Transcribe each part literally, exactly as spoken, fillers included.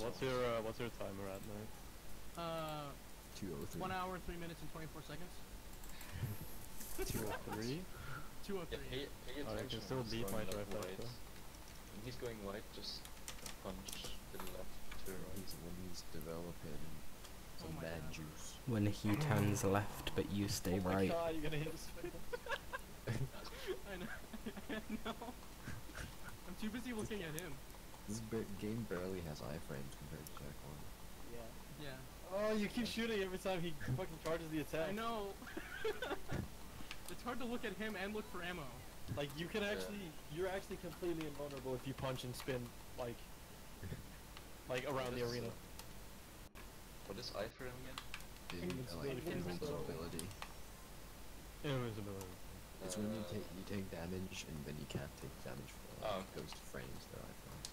what's your uh, what's your timer at night? Uh, two oh three. one hour, three minutes, and twenty-four seconds. Two or three? Two or Yeah, three. pay, pay Oh, you attention can still when he's beat my going, like, trifecta. white. When he's going white, just punch to the left, to the right. He's, when he's developing some Oh my man God. juice. When he turns left, but you stay Oh my right. god, you're gonna hit his face. I know. I know. I'm too busy looking at him. This ba- game barely has iframes compared to Jack one. Yeah. Yeah. Oh, you keep shooting every time he fucking charges the attack. I know. It's hard to look at him and look for ammo. Like, you can actually, you're actually completely invulnerable if you punch and spin, like, like around the What is, arena. uh, What is iframe again? In, uh, like Invincibility. invincibility. Invisibility. It's when you Uh, take you take damage and then you can't take damage for like, Oh, okay. goes to frames. They're iframes.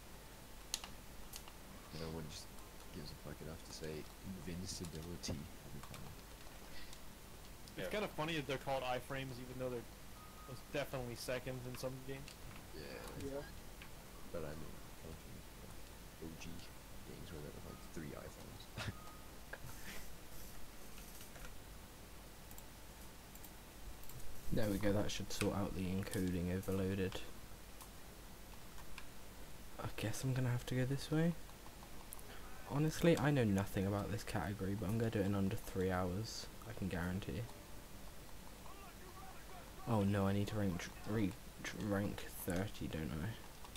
No one just gives a fuck enough to say invincibility every time. It's Yeah. kind of funny that they're called iframes, even though they're most definitely seconds in some games. Yeah. But I mean, fucking O G games where there were like three iframes. There we go, that should sort out the encoding overloaded. I guess I'm gonna have to go this way. Honestly, I know nothing about this category, but I'm gonna do it in under three hours, I can guarantee. Oh no, I need to rank, reach rank thirty, don't I?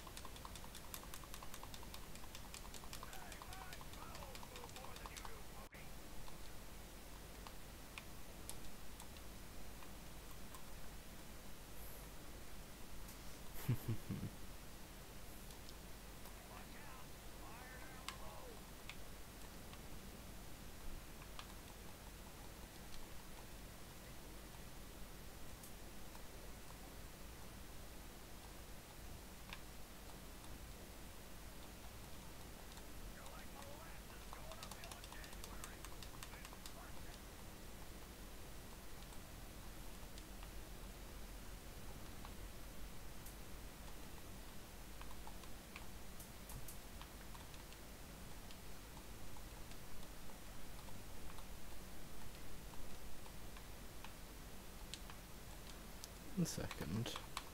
One second.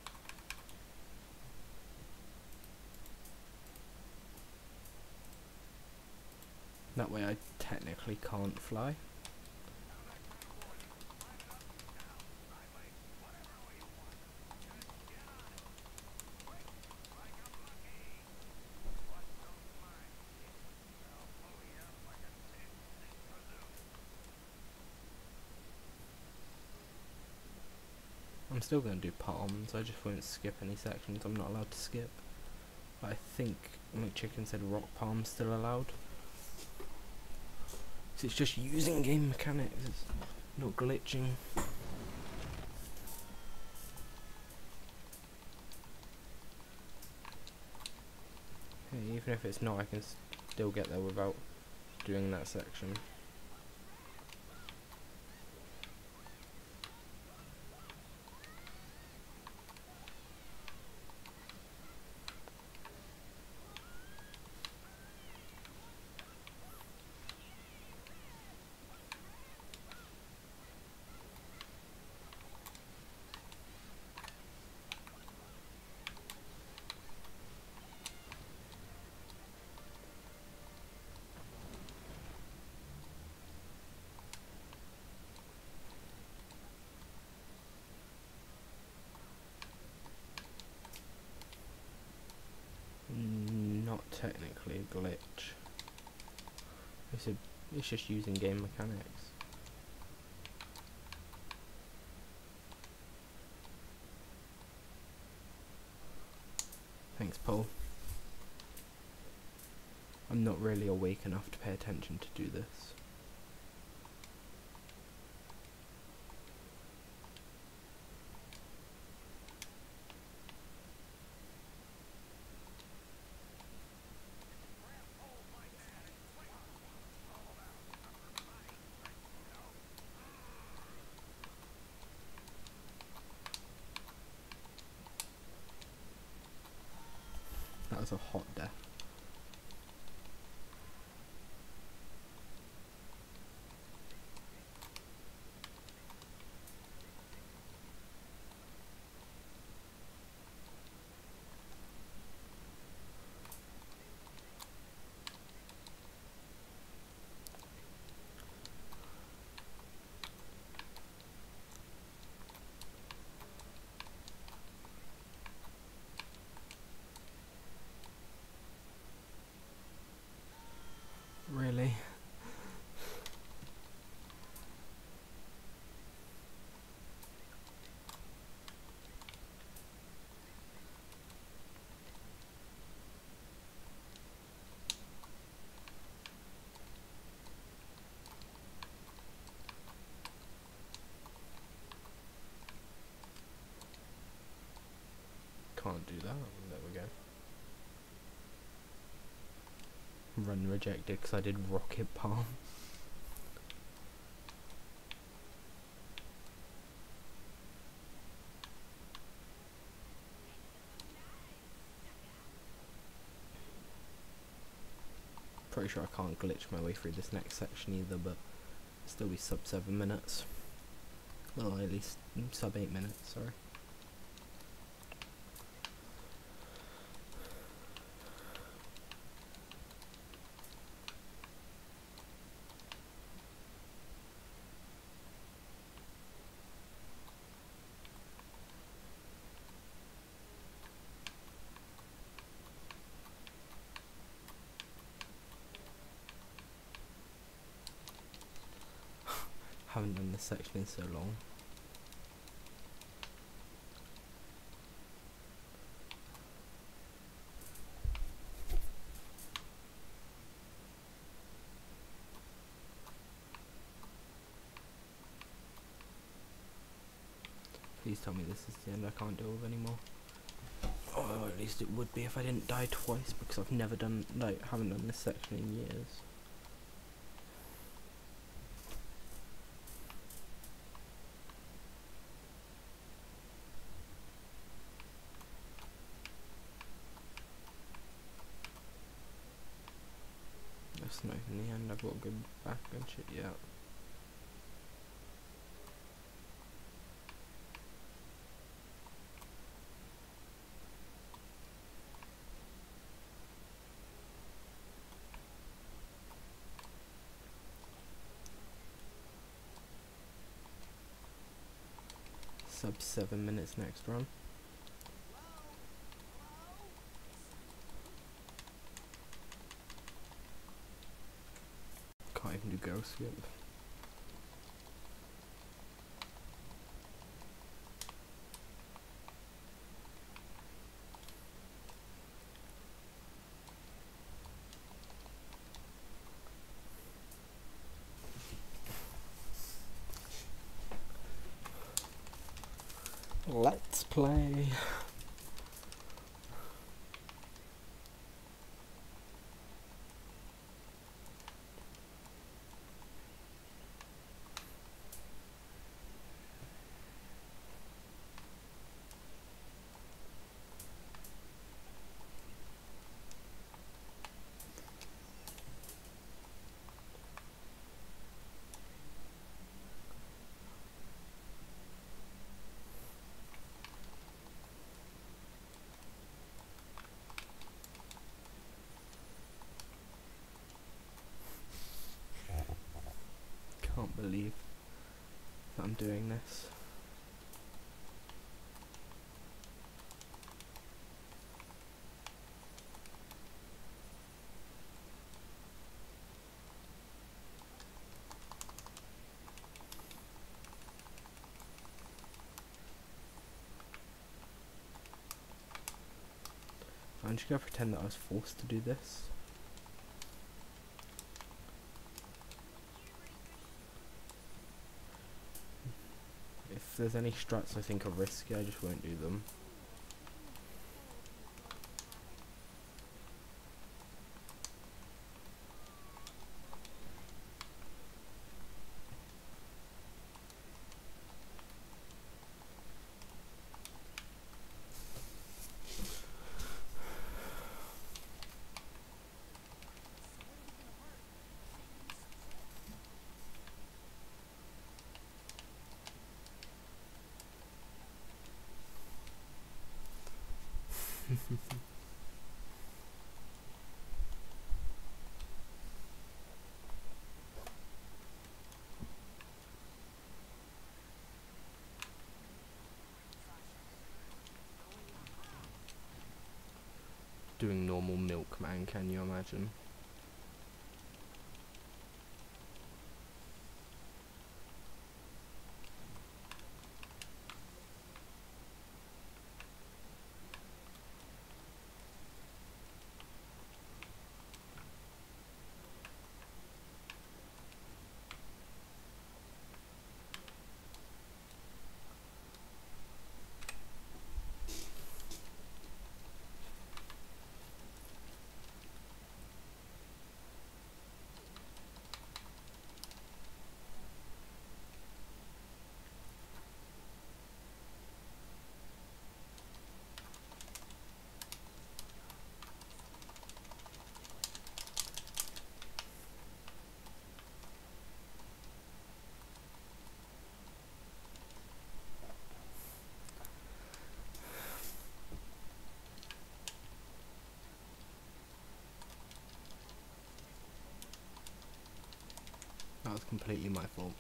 That way I technically can't fly. I'm still going to do palms, I just won't skip any sections I'm not allowed to skip. But I think McChicken said rock palms still allowed. So it's just using game mechanics, it's not glitching. Okay, even if it's not, I can still get there without doing that section. Not technically a glitch. It's, a, it's just using game mechanics. Thanks, Paul. I'm not really awake enough to pay attention to do this. That was a hot death. that. There we go. Run rejected because I did rocket palm. Pretty sure I can't glitch my way through this next section either, but still be sub seven minutes. Well, at least sub eight minutes, sorry. Haven't done this section in so long. Please tell me this is the end I can't deal with anymore. Oh, at least it would be if I didn't die twice, because I've never done, like, haven't done this section in years. That's not in the end, I've got to go back and shit, yeah. Sub seven minutes next run. Can't even do go skip. Let's play. Can't believe that I'm doing this. I'm just gonna pretend that I was forced to do this. If there's any struts I think are risky, I just won't do them. Doing normal milkman, can you imagine? completely my fault.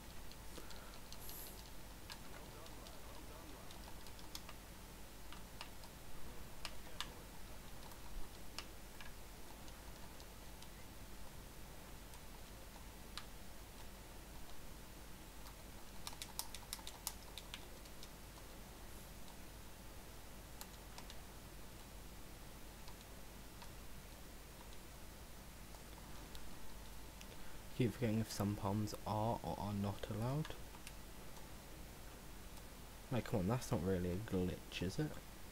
Keep forgetting if some palms are or are not allowed. Like, come on, that's not really a glitch, is it?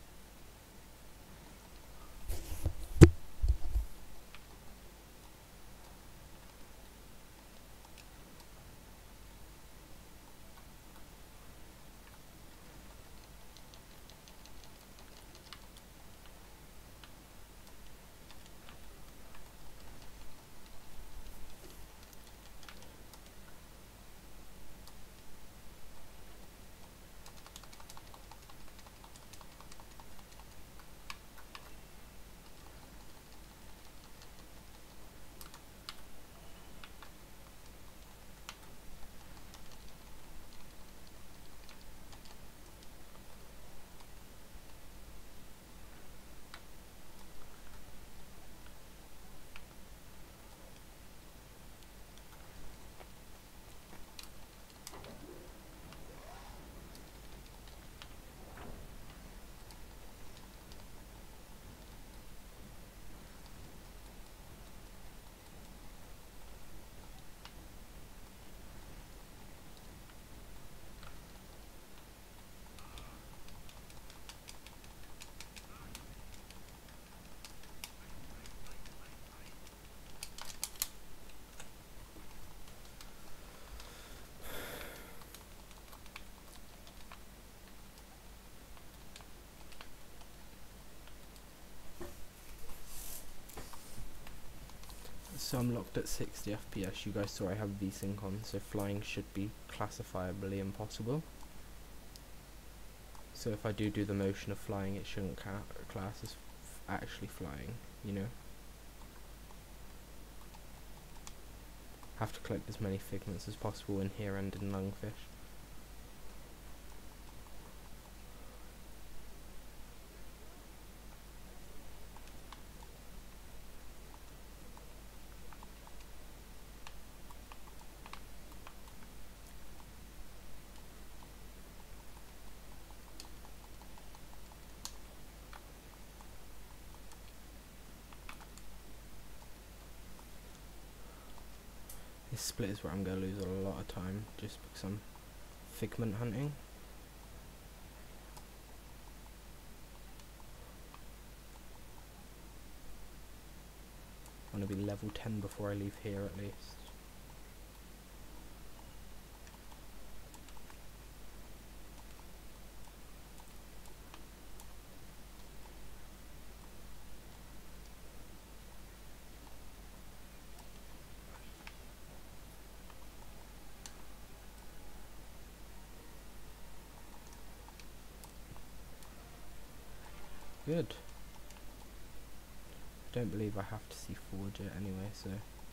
So I'm locked at sixty F P S. You guys saw I have VSync on, so flying should be classifiably impossible. So if I do do the motion of flying, it shouldn't ca class as f actually flying, you know? Have to collect as many figments as possible in here and in Lungfish. This split is where I'm going to lose a lot of time, just because I'm figment hunting. I want to be level ten before I leave here at least. Good. I don't believe I have to see Forge it anyway, so.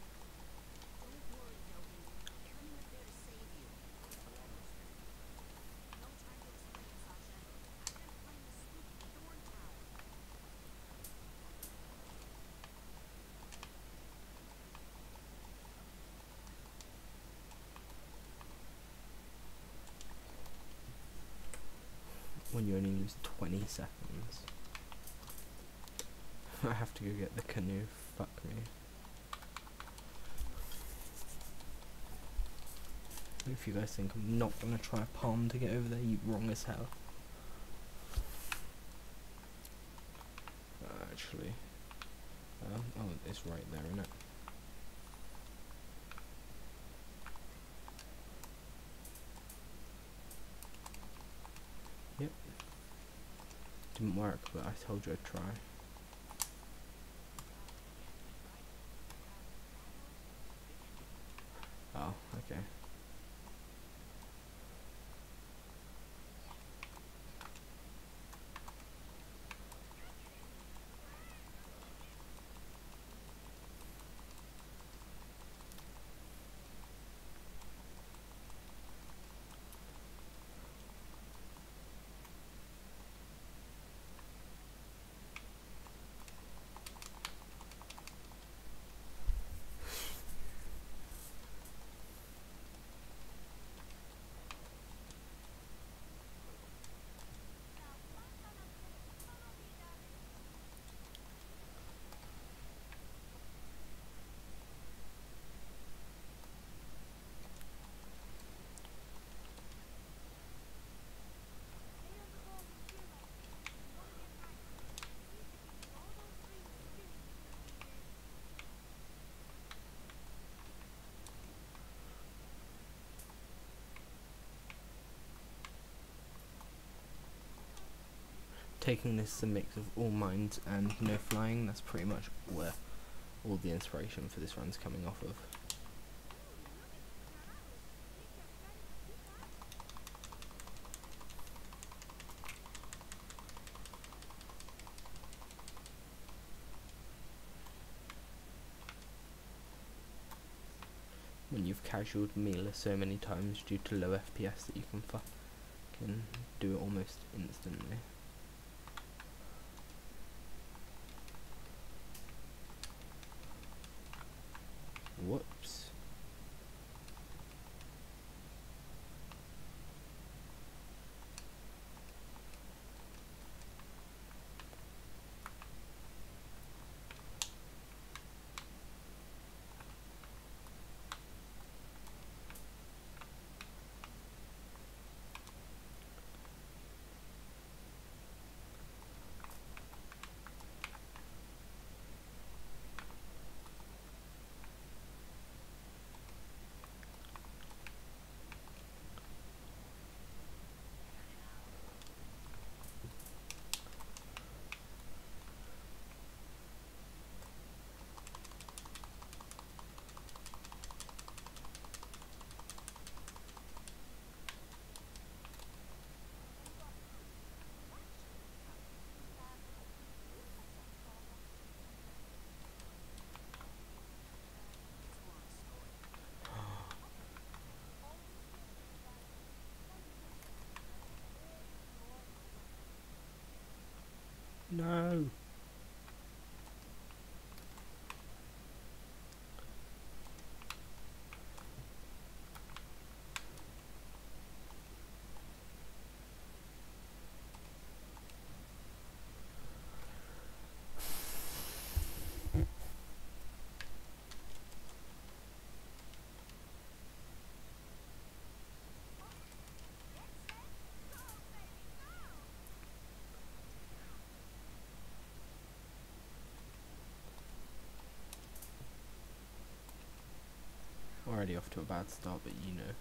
When you only lose twenty seconds. I have to go get the canoe, fuck me. If you guys think I'm not gonna try a palm to get over there, you're wrong as hell. Uh, actually, uh, oh, it's right there, isn't it? Yep. Didn't work, but I told you I'd try. Oh, okay. taking this as a mix of all mines and no flying, that's pretty much where all the inspiration for this run's coming off of. When you've casualed Mila so many times due to low F P S that you can fucking do it almost instantly. Whoops. No. Already off to a bad start, but you know.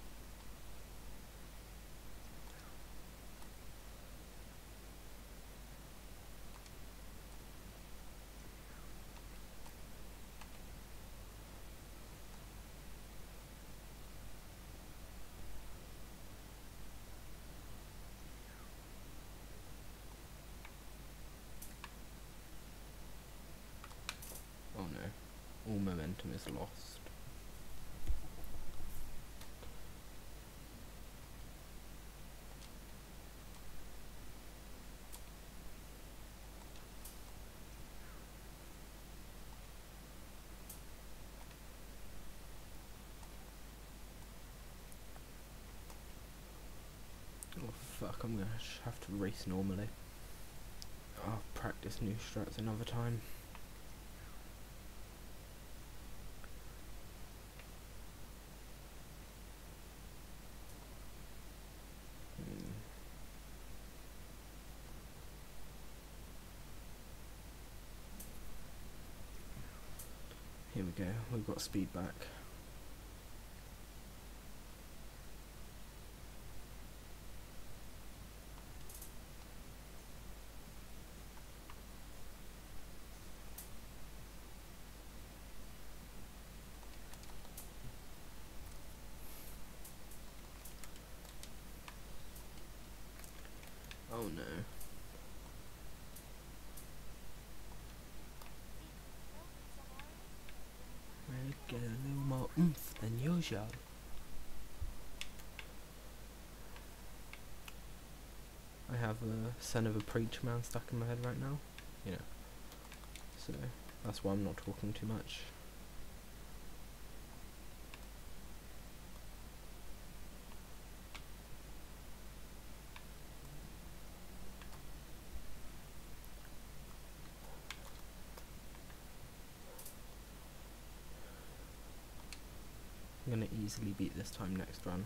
Oh no, all momentum is lost. Oh fuck, I'm gonna sh have to race normally. I'll practice new strats another time. Hmm. Here we go, we've got speed back. Oh no. We'll get a little more oomph than usual. I have a son of a preacher man stuck in my head right now. You know. So that's why I'm not talking too much. I'm gonna easily beat this time next run.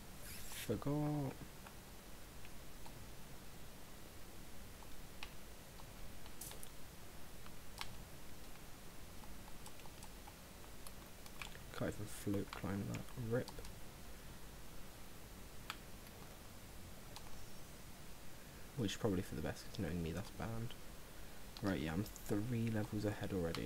Forgot. Can't even float climb that. Rip. Which is probably for the best, because knowing me, that's banned. Right, yeah, I'm three levels ahead already.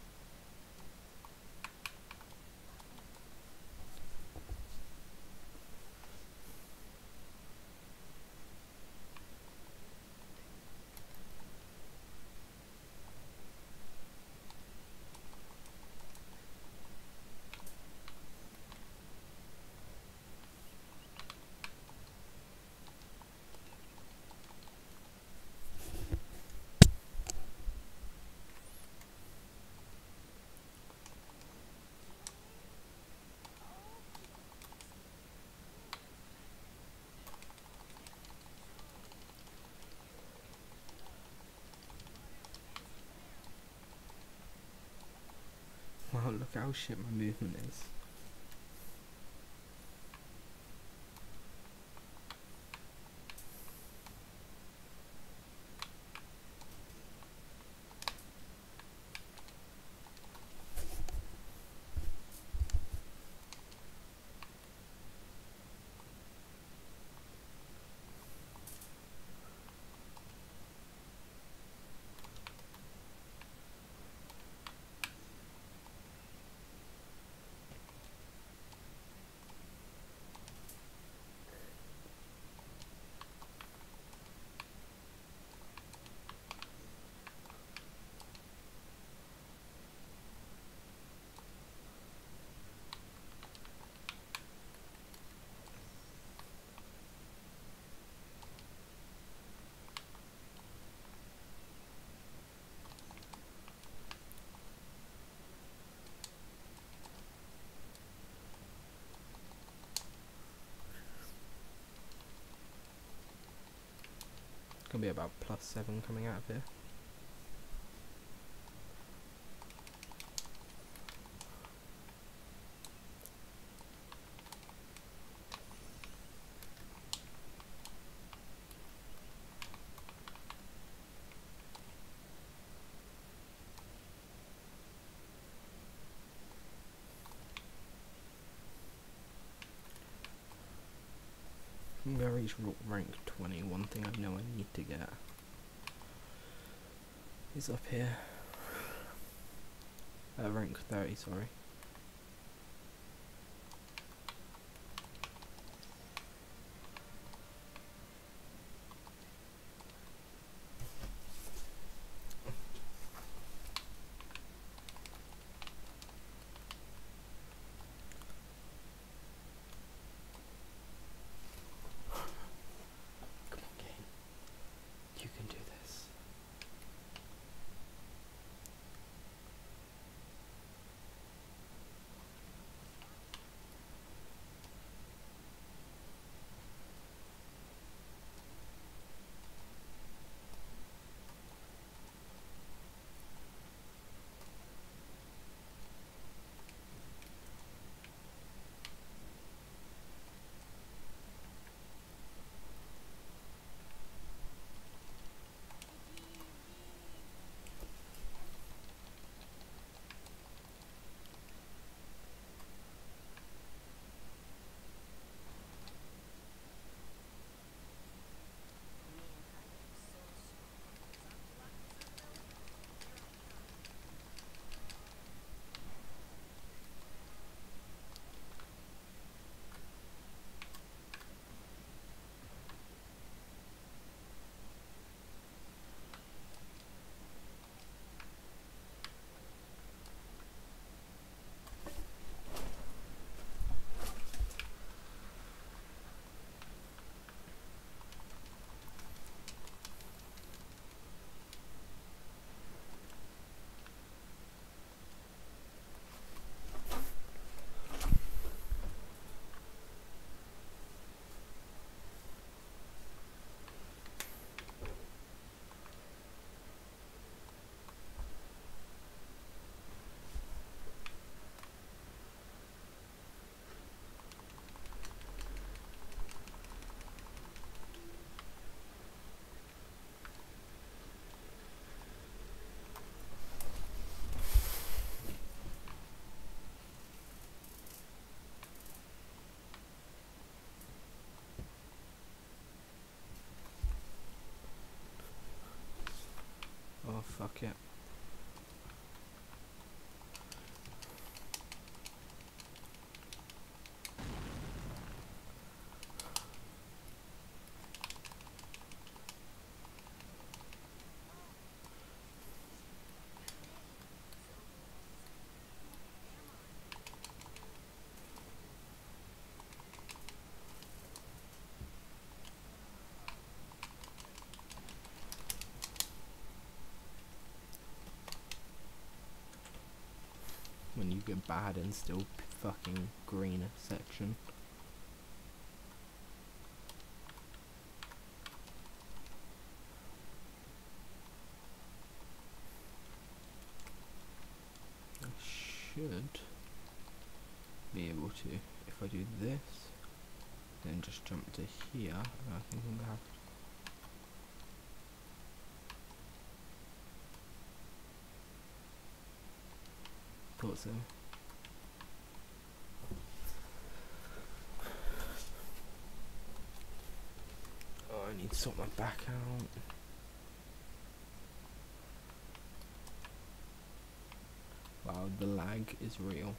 Wow, look how shit my movement is. Gonna be about plus seven coming out of here. I'm gonna reach rank twenty. One thing I know I need to get is up here. Uh, rank thirty, sorry. Come on, game. You can do this. fuck it. When you get bad and still p- fucking green a section. I should be able to, if I do this, then just jump to here, I think I'm gonna have to. Thought so. Oh, I need to sort my back out. Wow, the lag is real.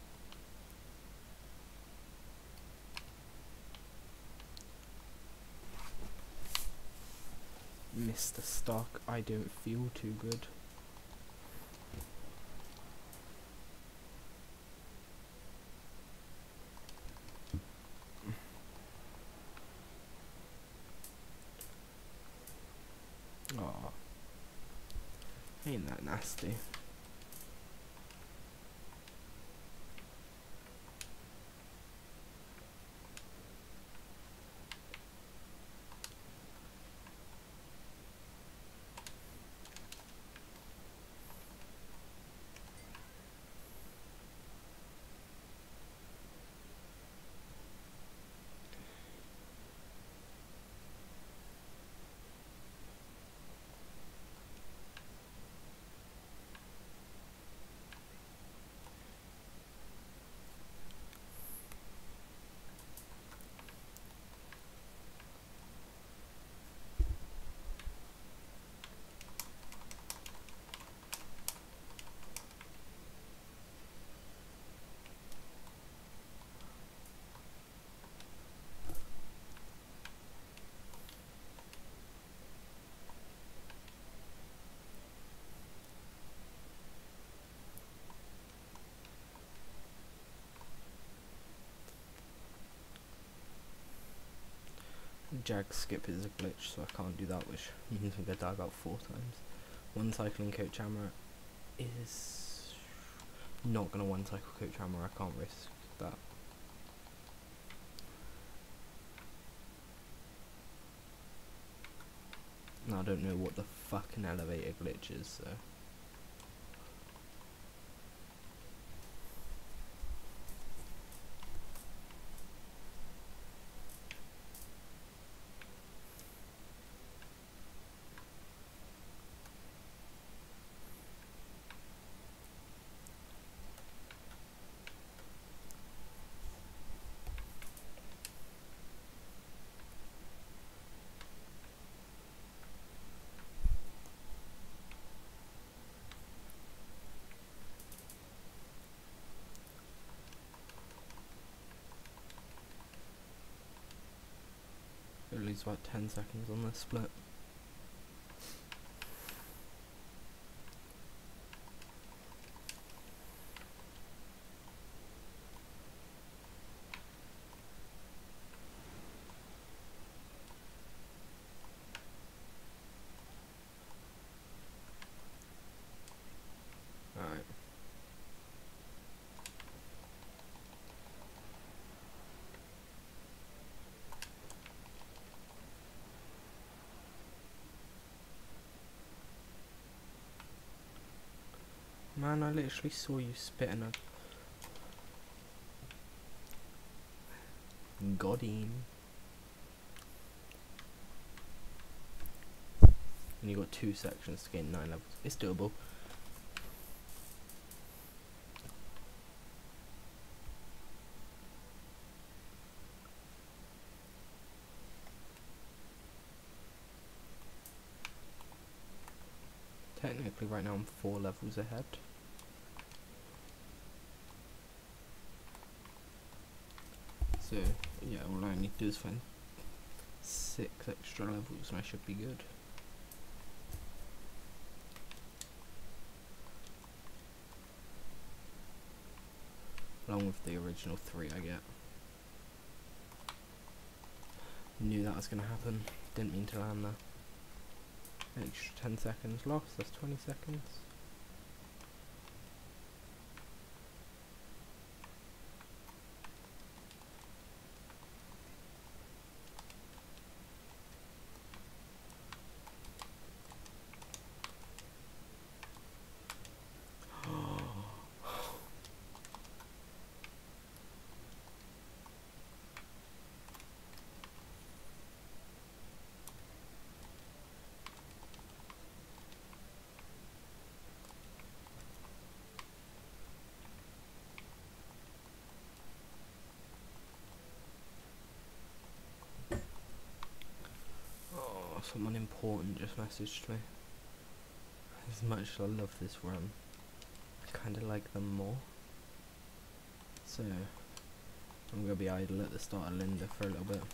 Mister Stock, I don't feel too good. Aw. Ain't that nasty. Jag skip is a glitch, so I can't do that, which means I'm gonna die about four times. One cycling coach hammer is not gonna one cycle coach hammer, I can't risk that. Now I don't know what the fucking elevator glitch is, so. At least about ten seconds on this split. Alright. Man, I literally saw you spitting a got him. And you got two sections to gain nine levels. It's doable. Technically technically right now I'm four levels ahead. So yeah, all I need to do is find six extra levels and I should be good. Along with the original three I get. Knew that was going to happen, didn't mean to land there. Extra ten seconds lost, that's twenty seconds. Someone important just messaged me. As much as I love this run, I kinda like them more. So, I'm gonna be idle at the start of Linda for a little bit.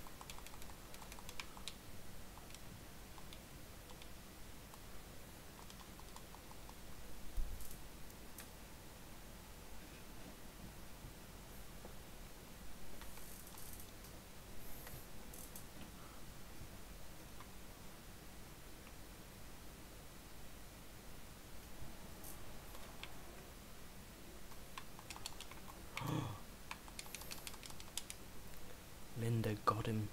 Linda got him.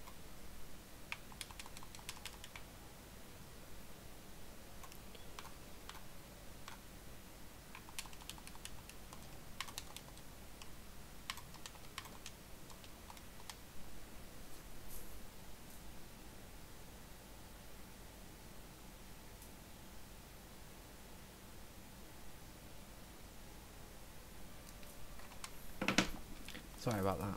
Sorry about that.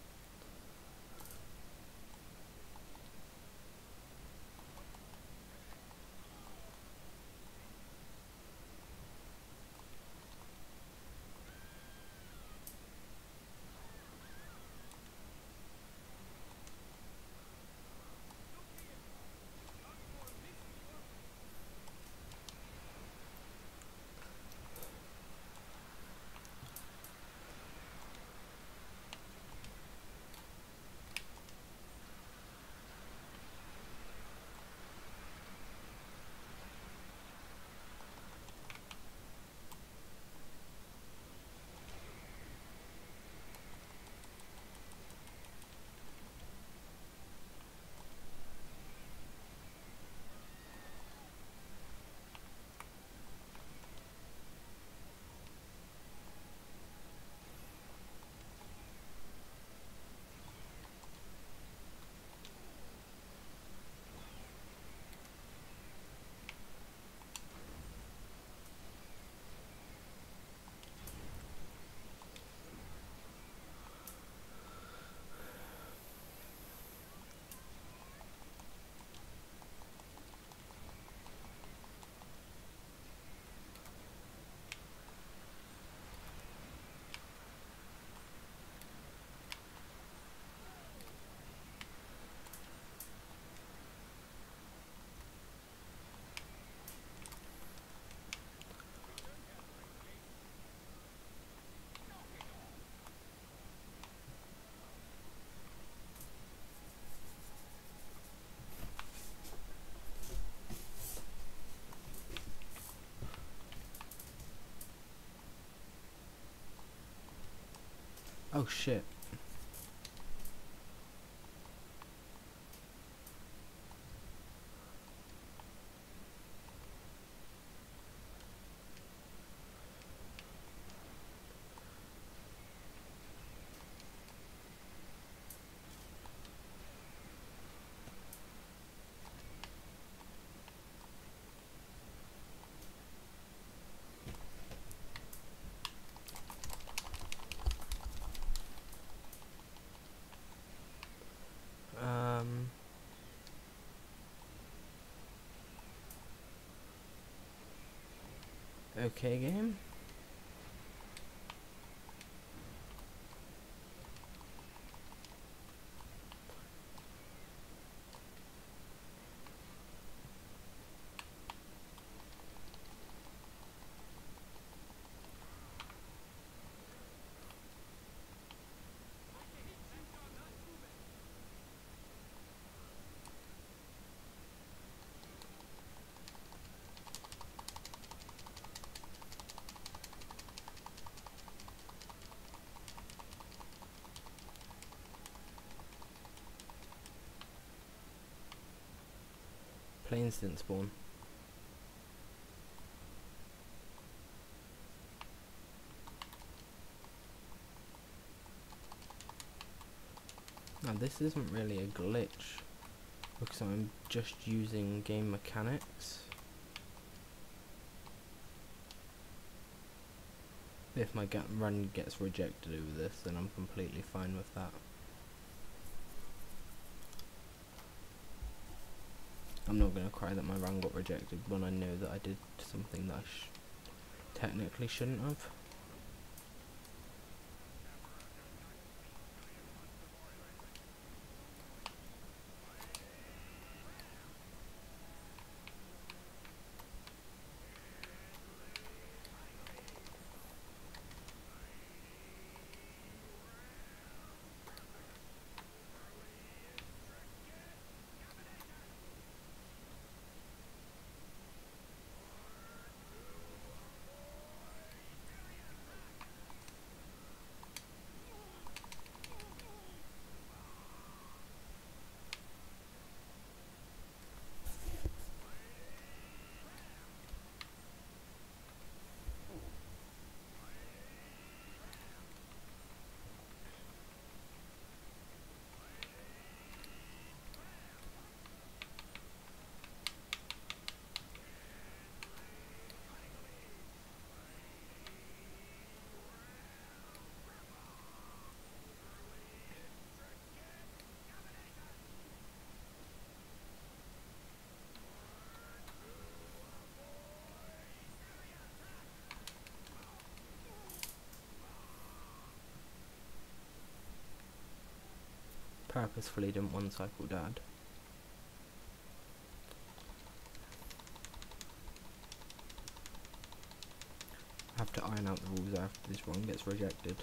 Oh shit. Okay, game. Planes didn't spawn. Now this isn't really a glitch because I'm just using game mechanics. If my get run gets rejected over this, then I'm completely fine with that. I'm not gonna cry that my run got rejected when I know that I did something that I sh technically shouldn't have. Purposefully didn't one cycle dad. I have to iron out the rules after this one gets rejected.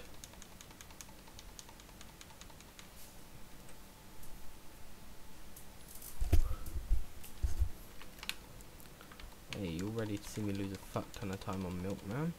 Hey, you ready to see me lose a fuck ton of time on Milkman?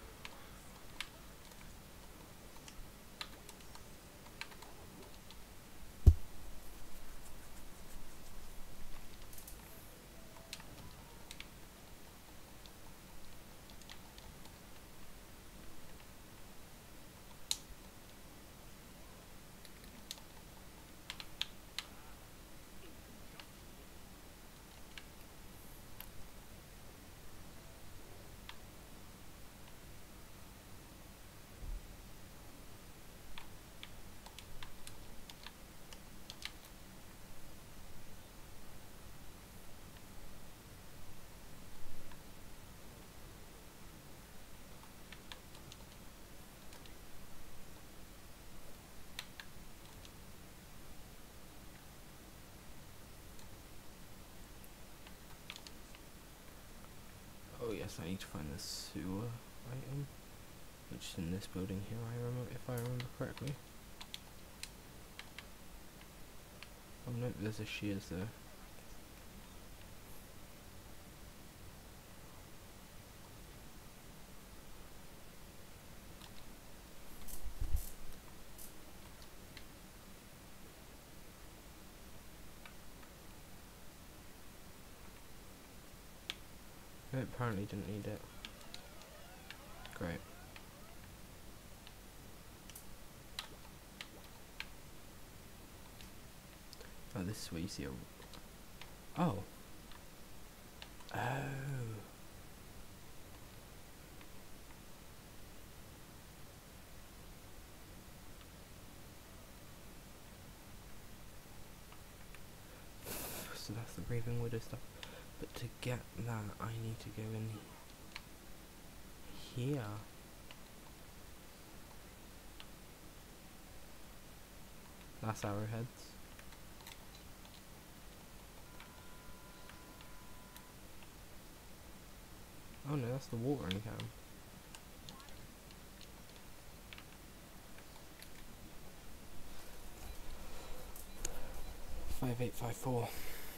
Oh yes, I need to find the sewer item, which is in this building here. I remember, if I remember correctly. Oh no, there's a shears there. No, apparently didn't need it. Great. Oh, this is where you see a... Oh. Oh. So that's the Raven Widow stuff. But to get that, I need to go in here? That's arrowheads. Oh no, that's the watering can. Five eight five four.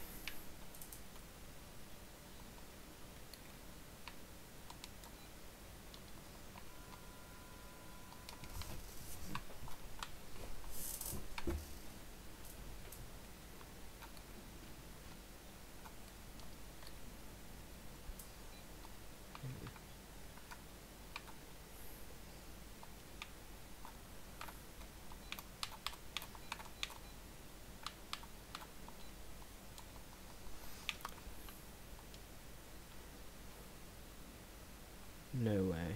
No way.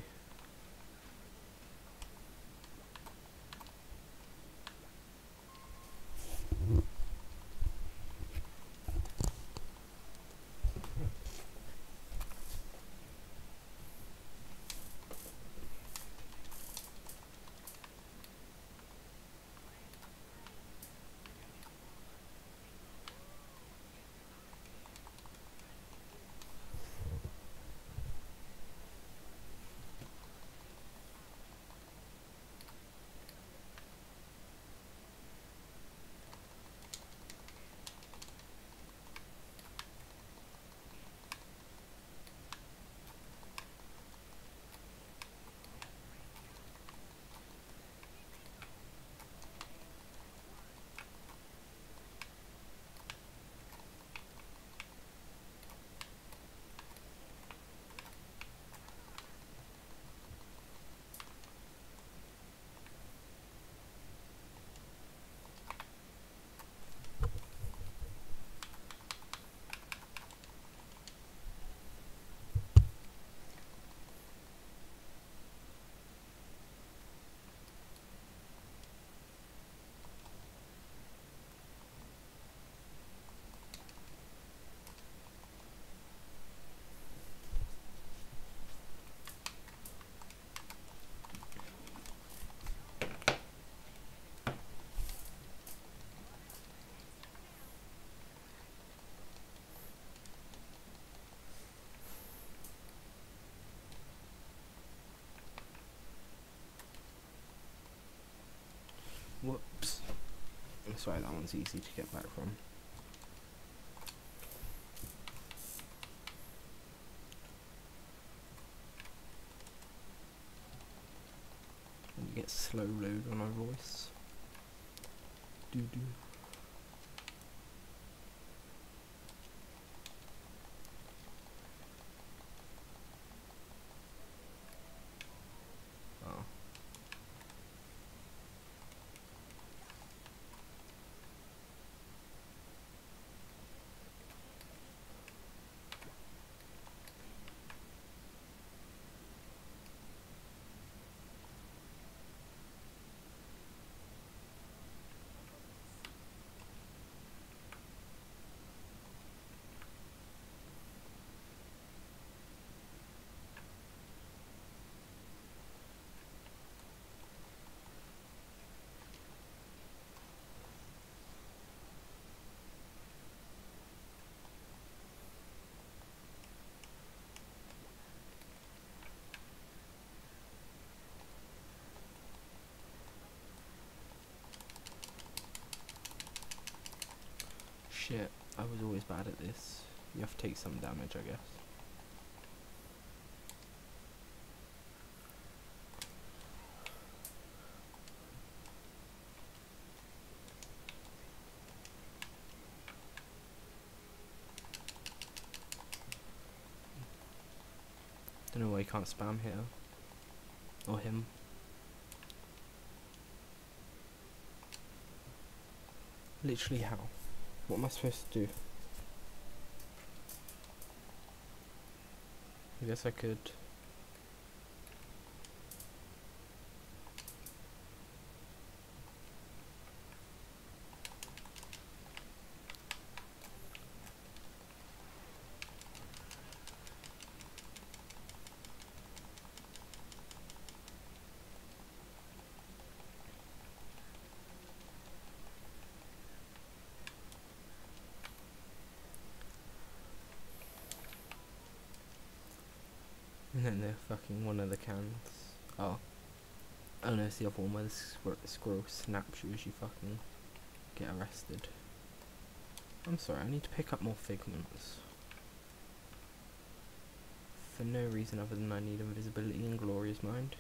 Whoops. Sorry, that one's easy to get back from. And you get slow load on our voice. Doo doo. Oh. Shit, I was always bad at this. You have to take some damage, I guess. Don't know why you can't spam here. Or him. Literally how? What am I supposed to do? I guess I could. clear fucking one of the cans. Oh. Oh no, it's the other one where the squir squirrel snaps you as you fucking get arrested. I'm sorry, I need to pick up more figments. For no reason other than I need invisibility in Gloria's mind.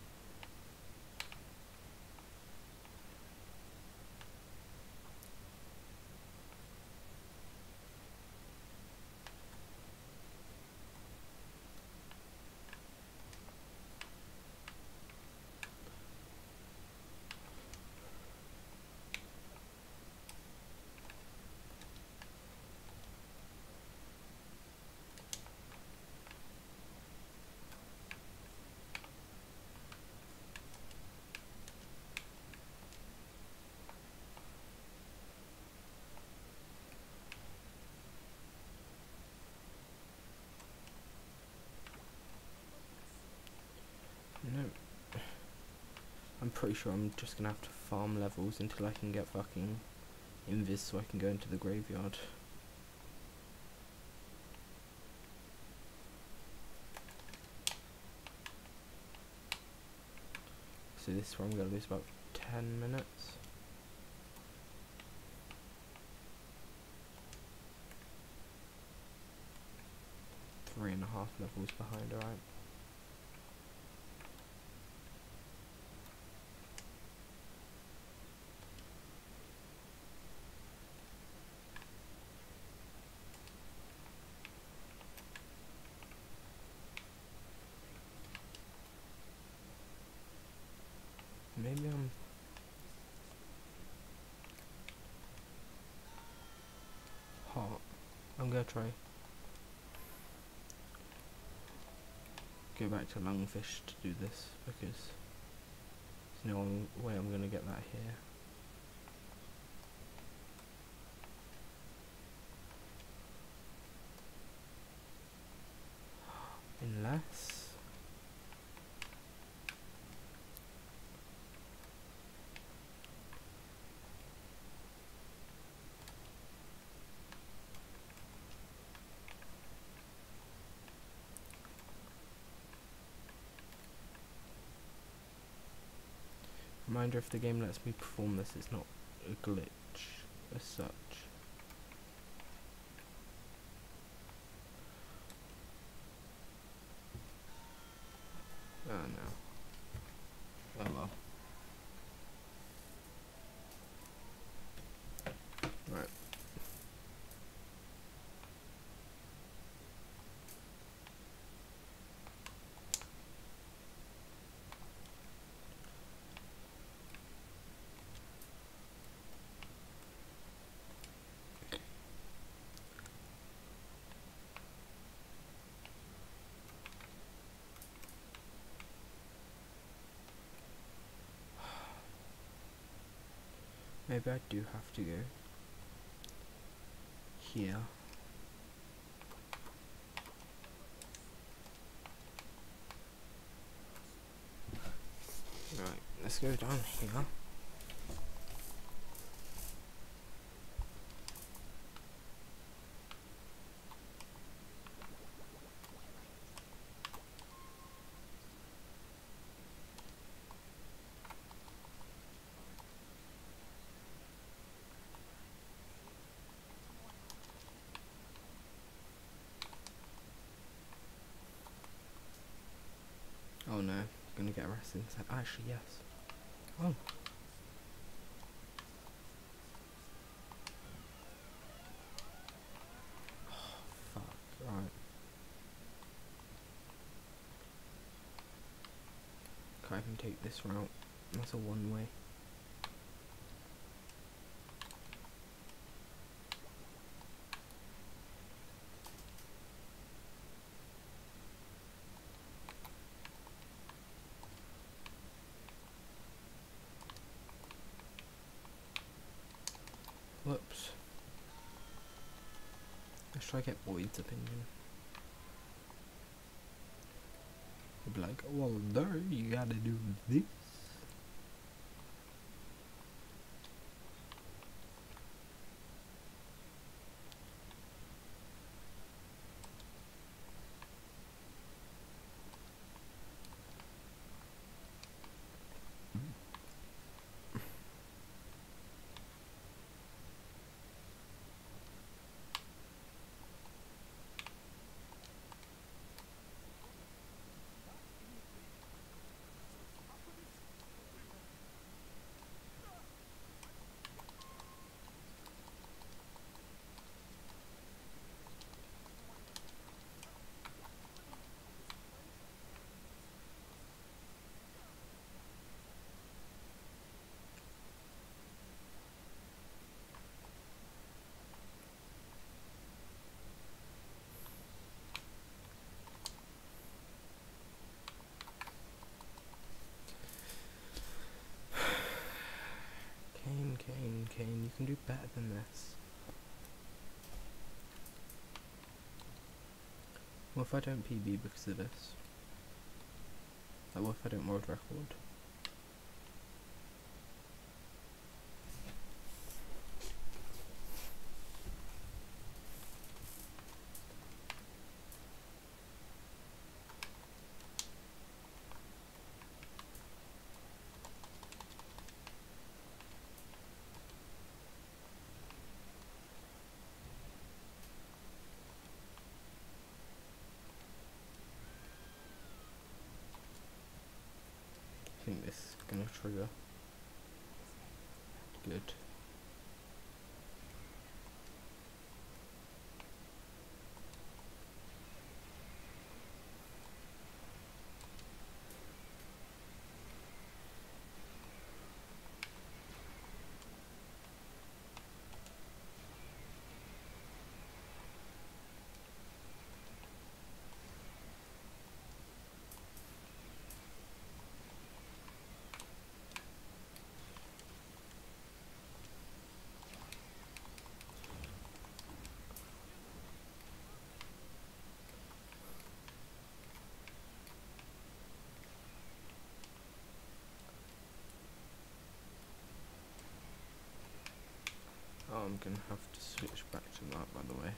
No. I'm pretty sure I'm just gonna have to farm levels until I can get fucking invis so I can go into the graveyard. So this is where I'm gonna lose about ten minutes. Three and a half levels behind, alright. Maybe I'm hot. I'm gonna try go back to Lungfish to do this because there's no way I'm gonna get that here. Unless reminder, if the game lets me perform this, it's not a glitch as such. Oh no. Oh well. Right. Maybe I do have to go here. Right, let's go down here. Oh no, gonna get arrested. Actually, yes. Oh. Fuck, right. Can't even take this route. That's a one way. Whoops. Let's try to get Boyd's opinion. He'll be like, well, there, you gotta do this. Kane, Kane, Kane, you can do better than this. What if I don't P B because of this? Like, what if I don't world record? I think this is gonna trigger. Good. Oh, I'm gonna have to switch back to that, by the way.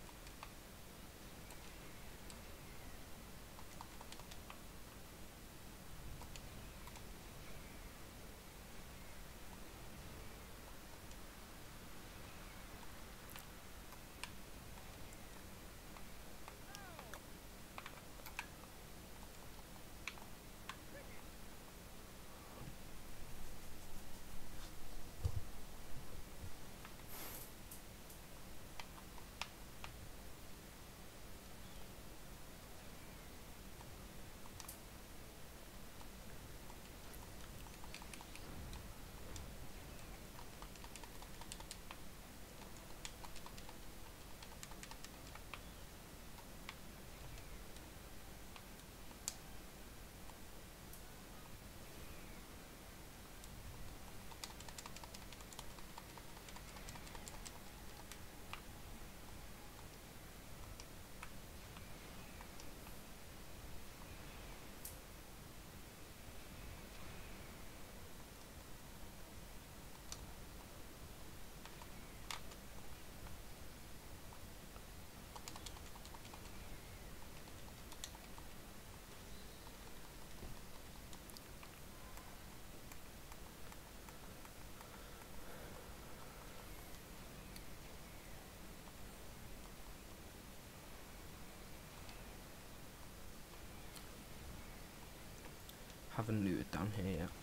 Haven't looted down here yet.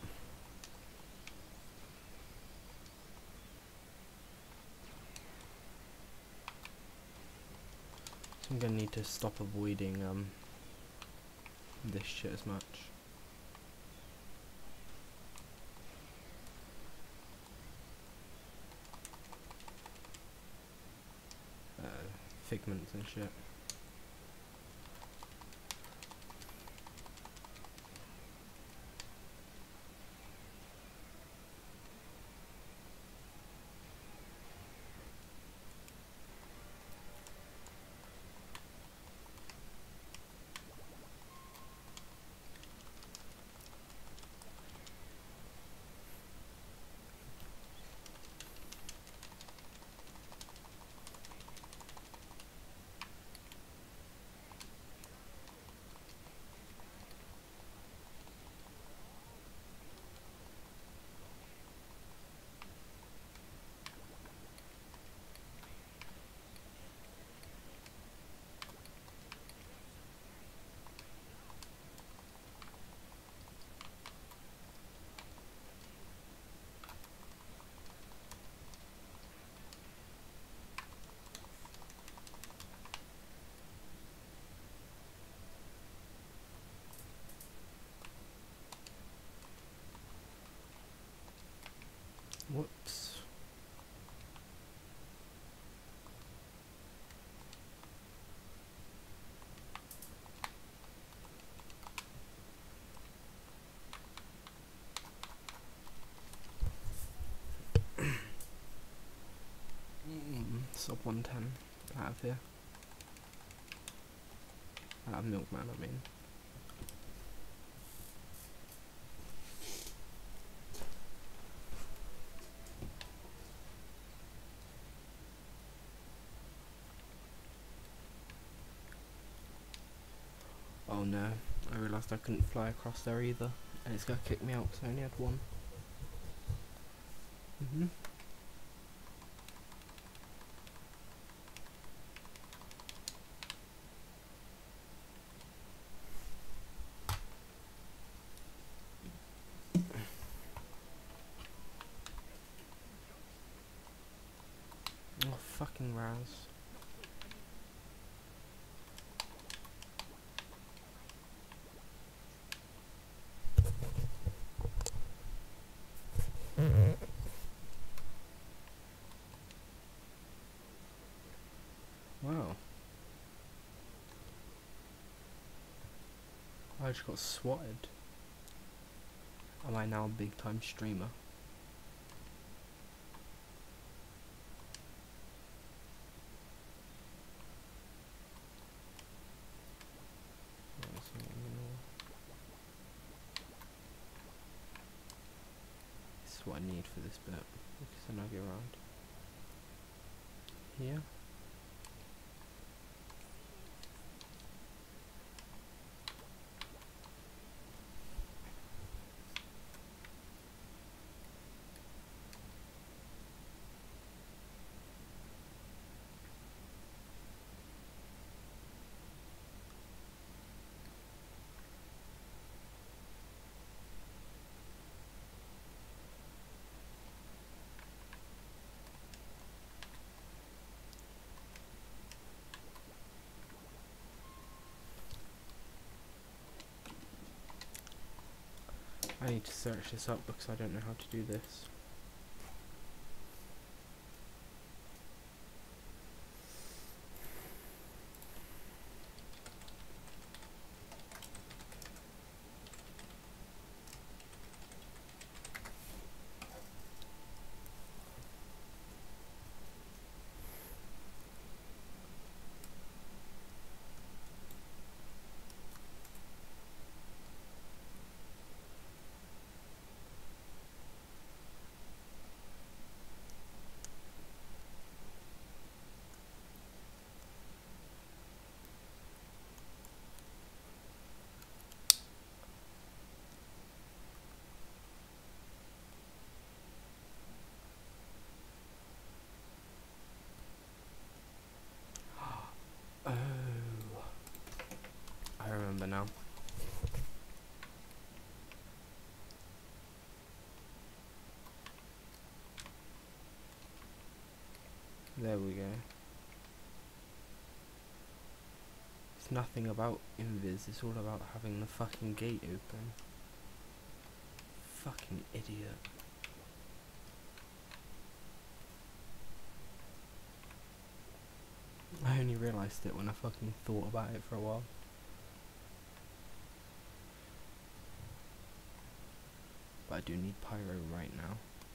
So I'm gonna need to stop avoiding um this shit as much. Uh, figments and shit. Whoops. Mm, sub one ten. Out of here. Out of Milkman, I mean. Oh no, I realised I couldn't fly across there either, and it's gonna kick me out because I only had one. Mm-hmm. Oh, fucking Raz. Wow. I just got swatted. Am I now a big time streamer? This is what I need for this bit, because then I'll get around. Here. I need to search this up because I don't know how to do this. Oh, I remember now. There we go. It's nothing about invis, it's all about having the fucking gate open. Fucking idiot. I only realised it when I fucking thought about it for a while. But I do need pyro right now.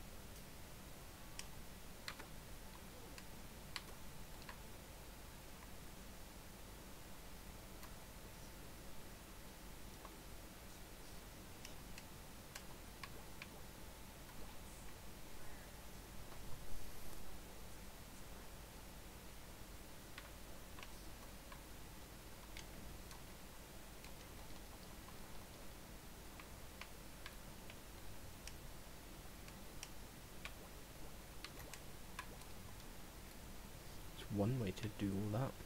One way to do all that.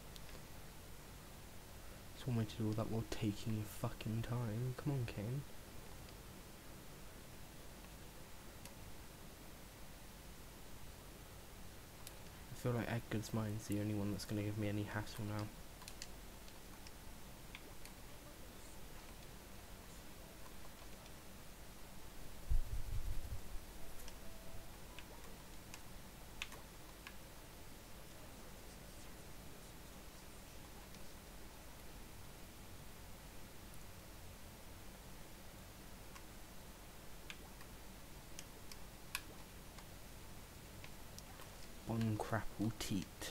It's one way to do all that while taking your fucking time. Come on, Kane. I feel like Edgar's Mine's the only one that's going to give me any hassle now. Crapple Teat.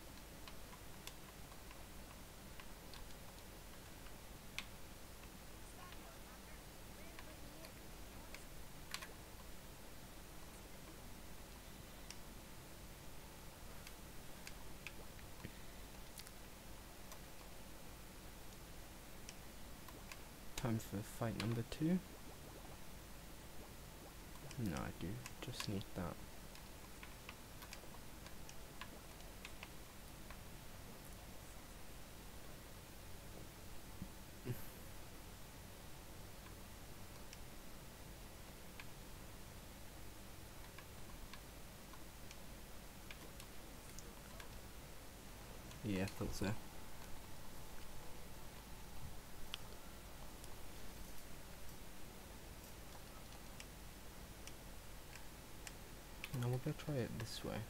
Time for fight number two. No, I do just need that. Yeah, I thought so. Now we're gonna try it this way.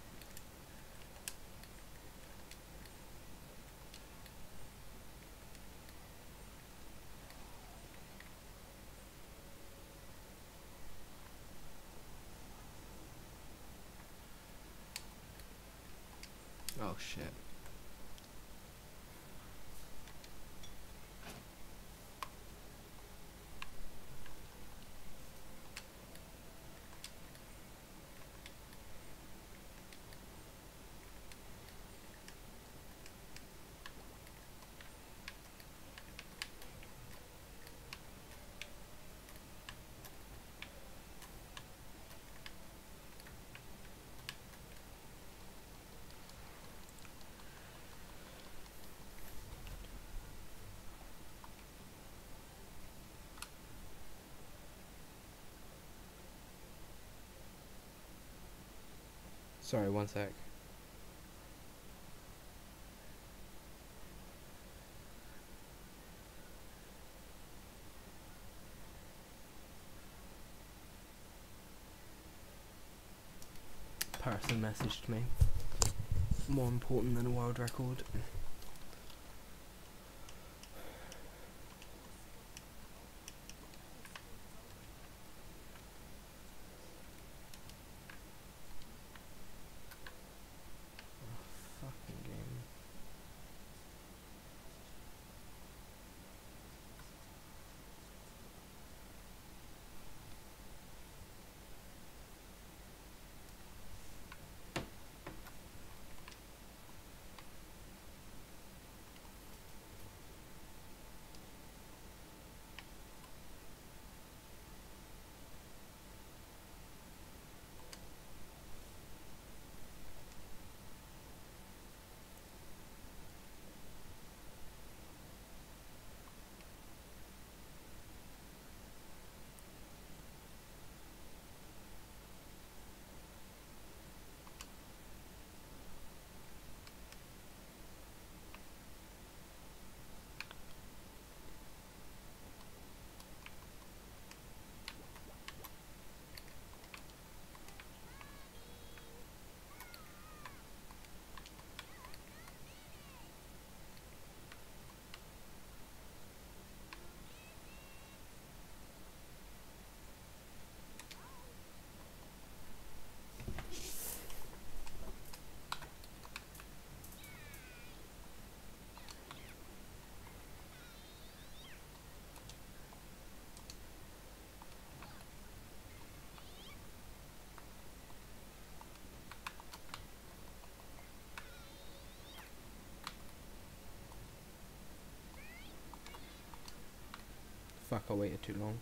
Oh shit. Sorry, one sec. Person messaged me. More important than a world record. Fucking game. Fuck, I waited too long.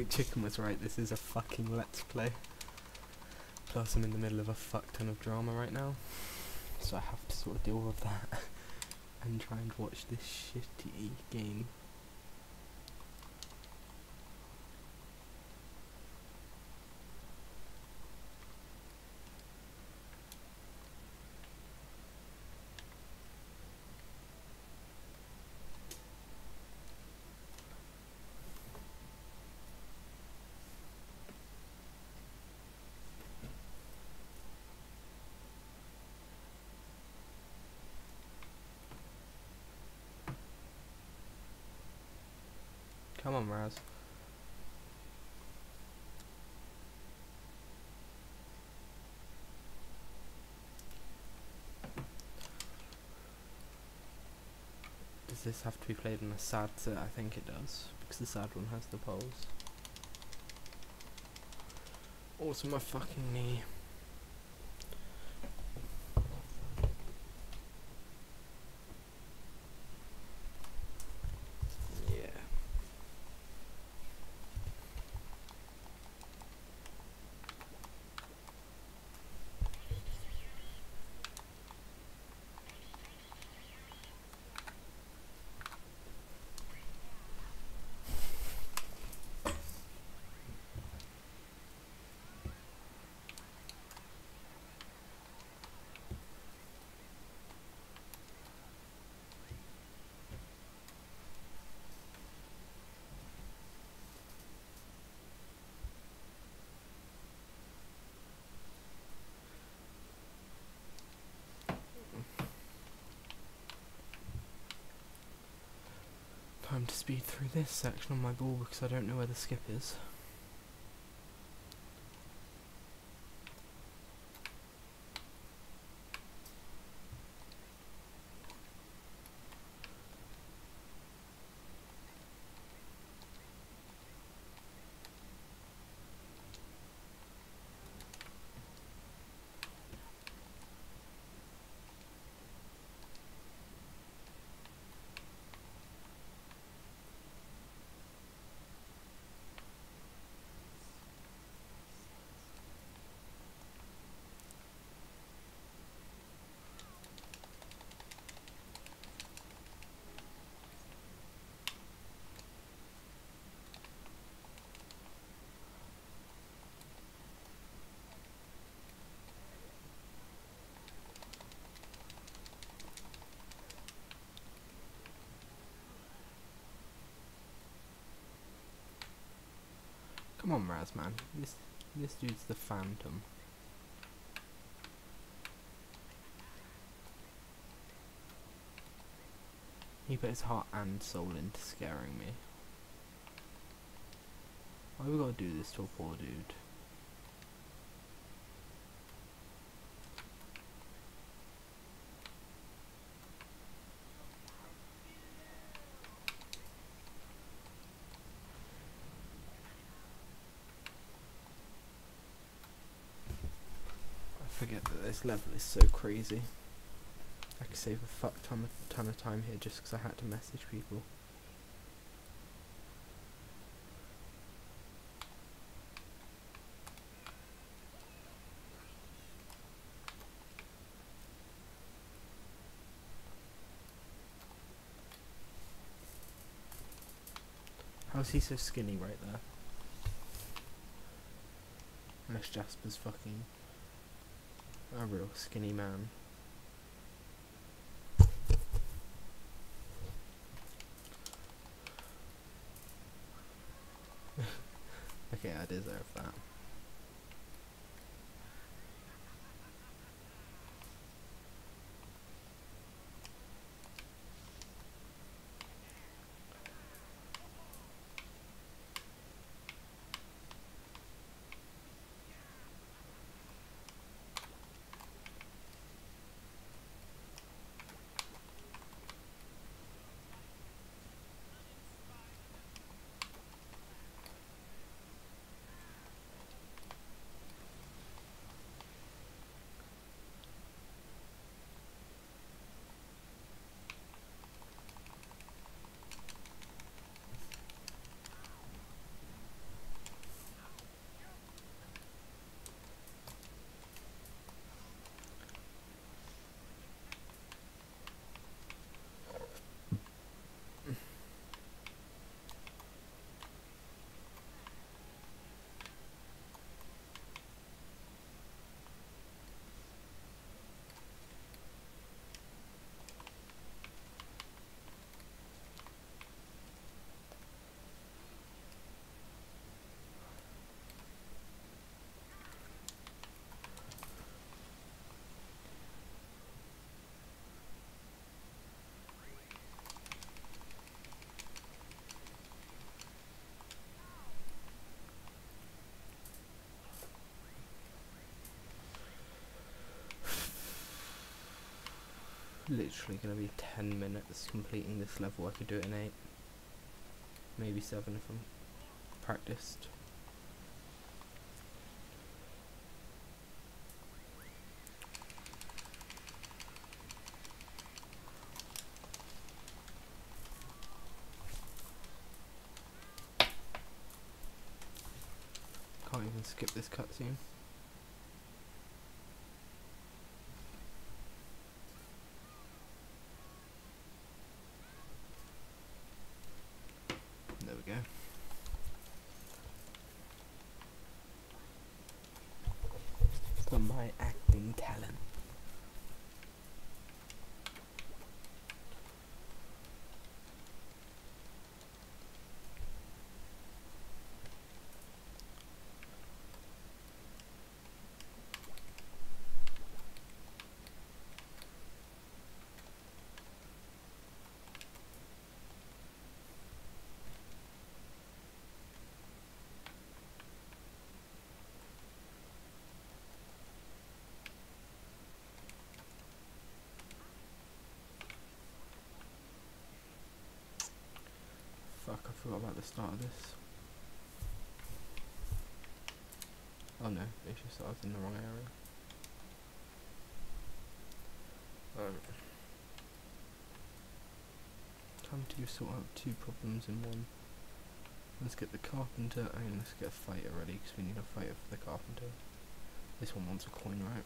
McChicken was right, this is a fucking let's play. Plus I'm in the middle of a fuck ton of drama right now, so I have to sort of deal with that and try and watch this shitty game. Come on, Raz. Does this have to be played on a sad set? I think it does, because the sad one has the poles. Also, my fucking knee. Time to speed through this section on my ball because I don't know where the skip is. Come on, Raz, man. This this dude's the Phantom. He put his heart and soul into scaring me. Why we gotta do this to a poor dude? I forget that this level is so crazy. I could save a fuck ton of, ton of time here just because I had to message people. How's he so skinny right there? Unless Jasper's fucking a real skinny man. Okay, I deserve that. literally gonna be ten minutes completing this level. I could do it in eight, maybe seven if I'm practiced. Can't even skip this cutscene. There we go. For my acting talent. Fuck, I forgot about the start of this. Oh no, it's just that I was in the wrong area. Um, time to sort out two problems in one. Let's get the carpenter and let's get a fighter ready, because we need a fighter for the carpenter. This one wants a coin, right?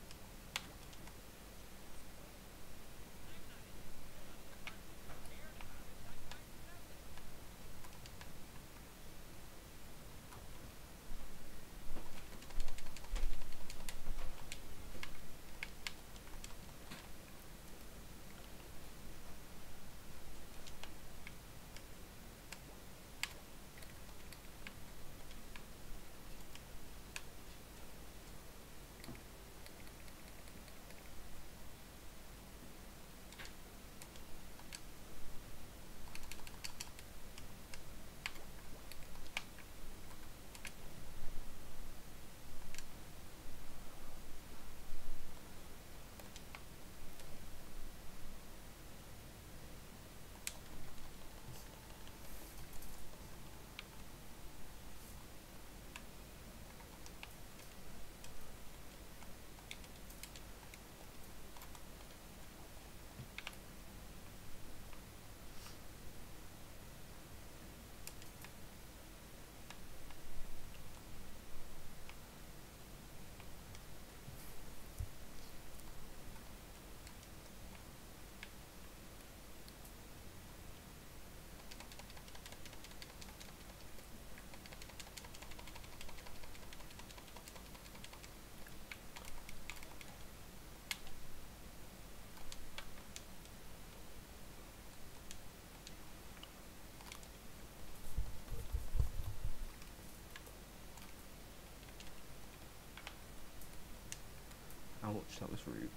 Ouch, that was rude.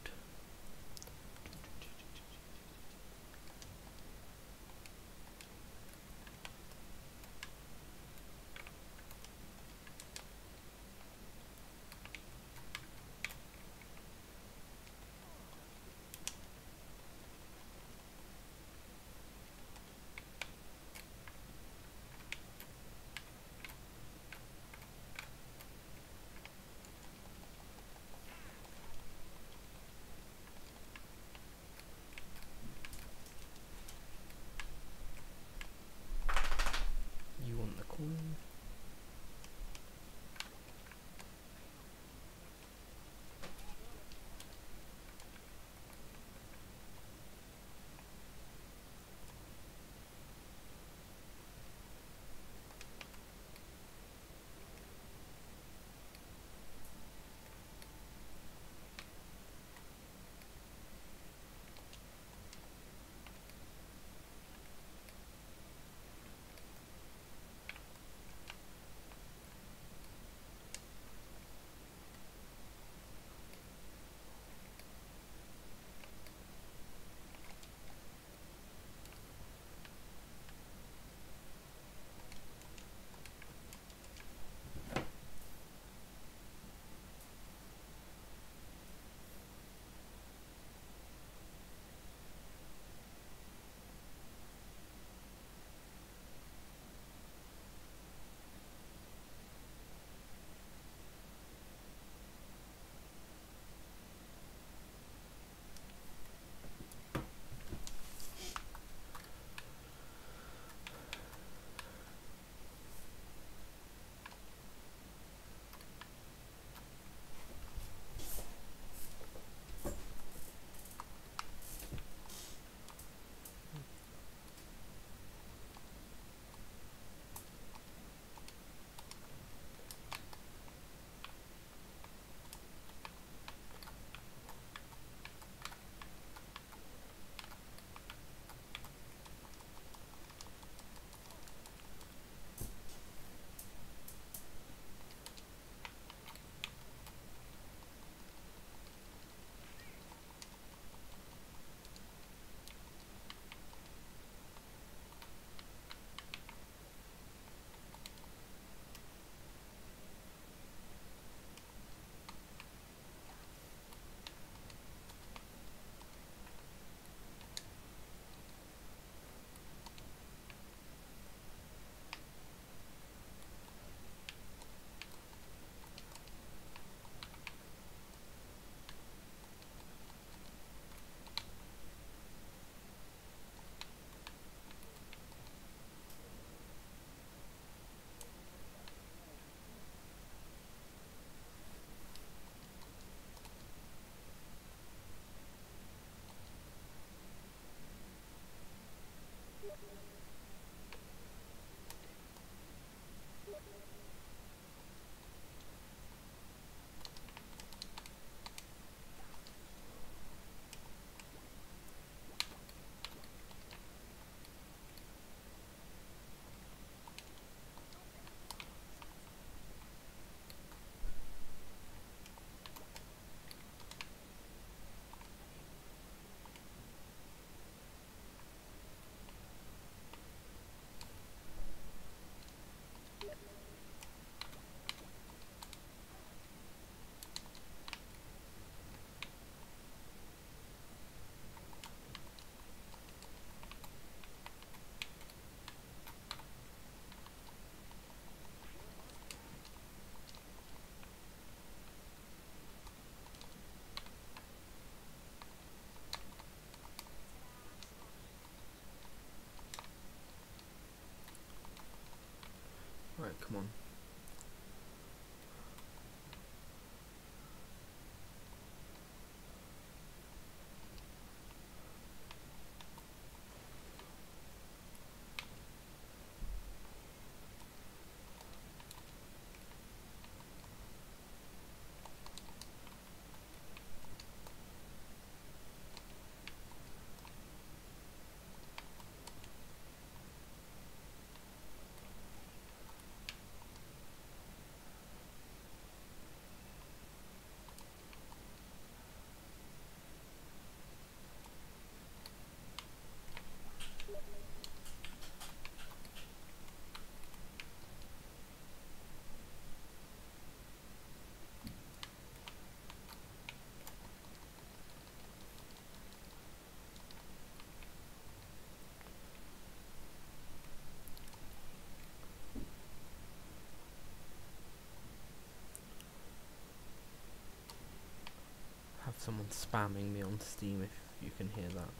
Someone's spamming me on Steam if you can hear that.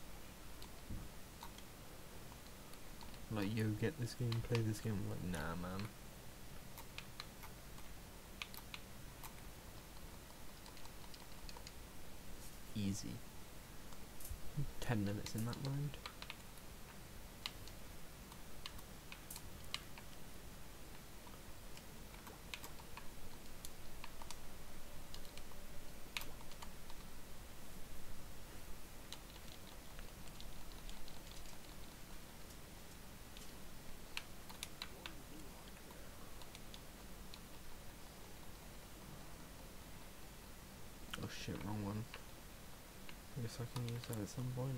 Like, yo, get this game, play this game. I'm like, nah, man. Easy. Ten minutes in that round. Oh shit, wrong one. I guess I can use that at some point.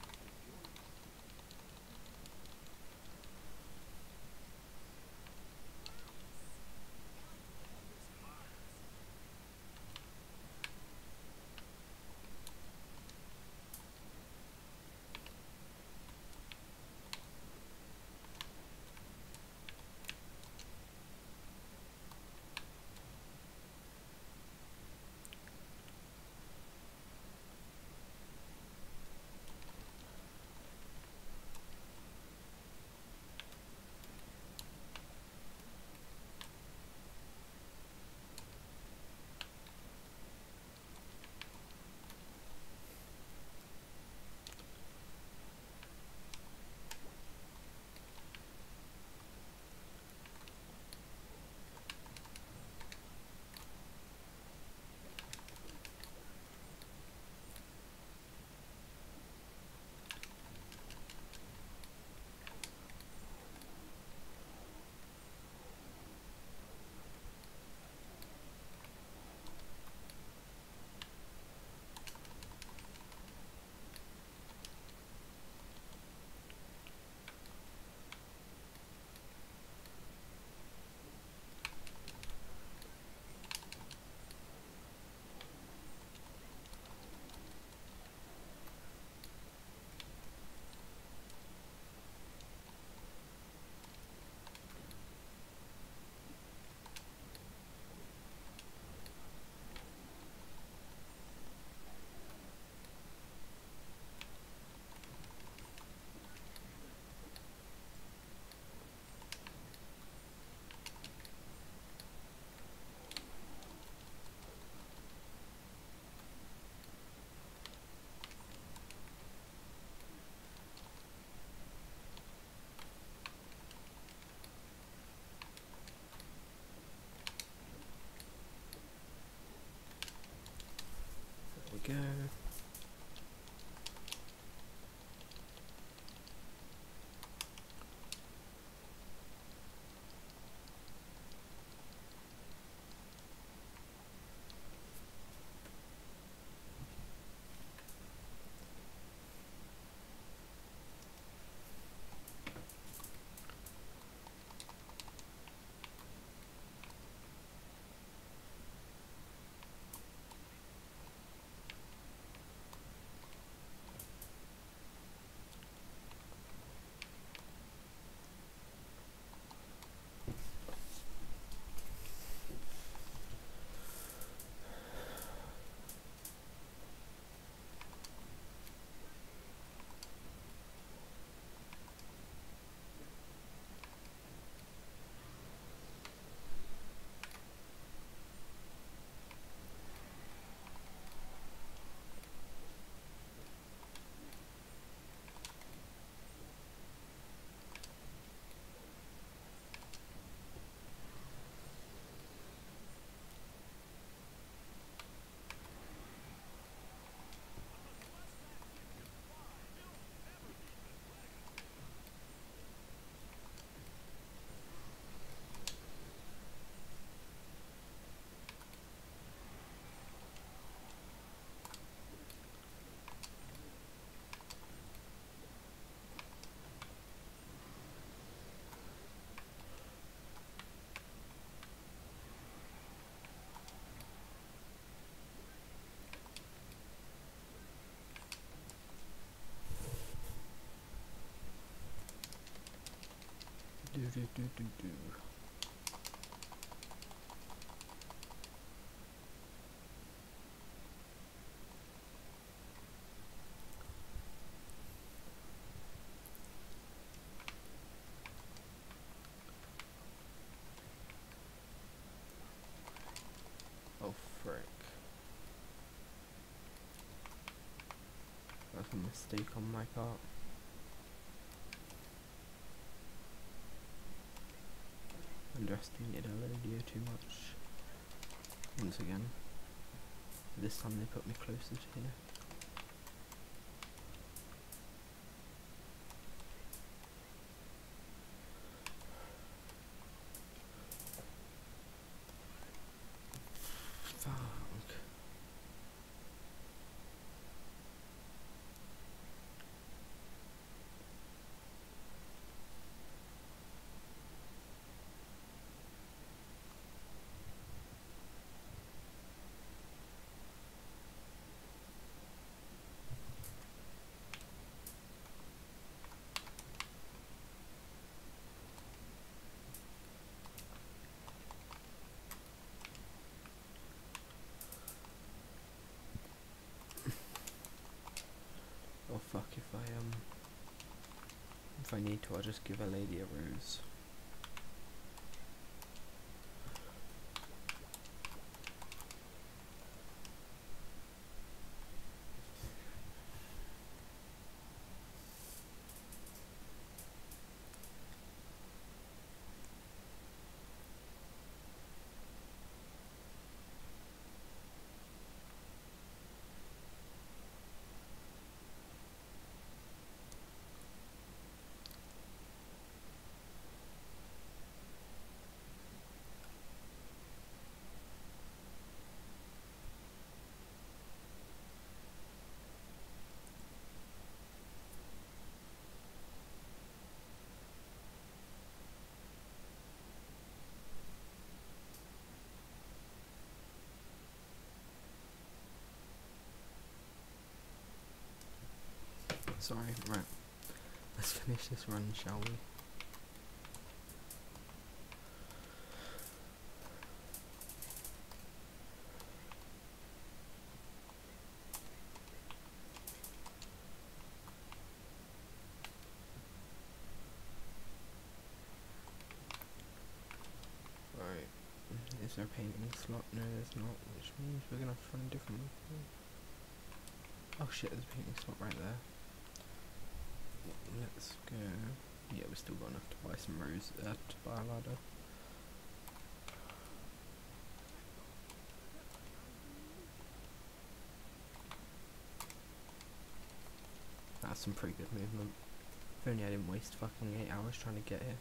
There we go. Do do do do do. mistake on my part. Underestimated Alodia too much. Once again. This time they put me closer to here. Fuck. Oh fuck, if I um if I need to, I'll just give a lady a rose. Sorry, right. Let's finish this run, shall we? Right. Is there a painting slot? No, there's not, which means we're gonna have to find a different one. Oh shit, there's a painting slot right there. Let's go. Yeah, we're still got enough to buy some rose, uh, to buy a ladder. That's some pretty good movement. If only I didn't waste fucking eight hours trying to get here.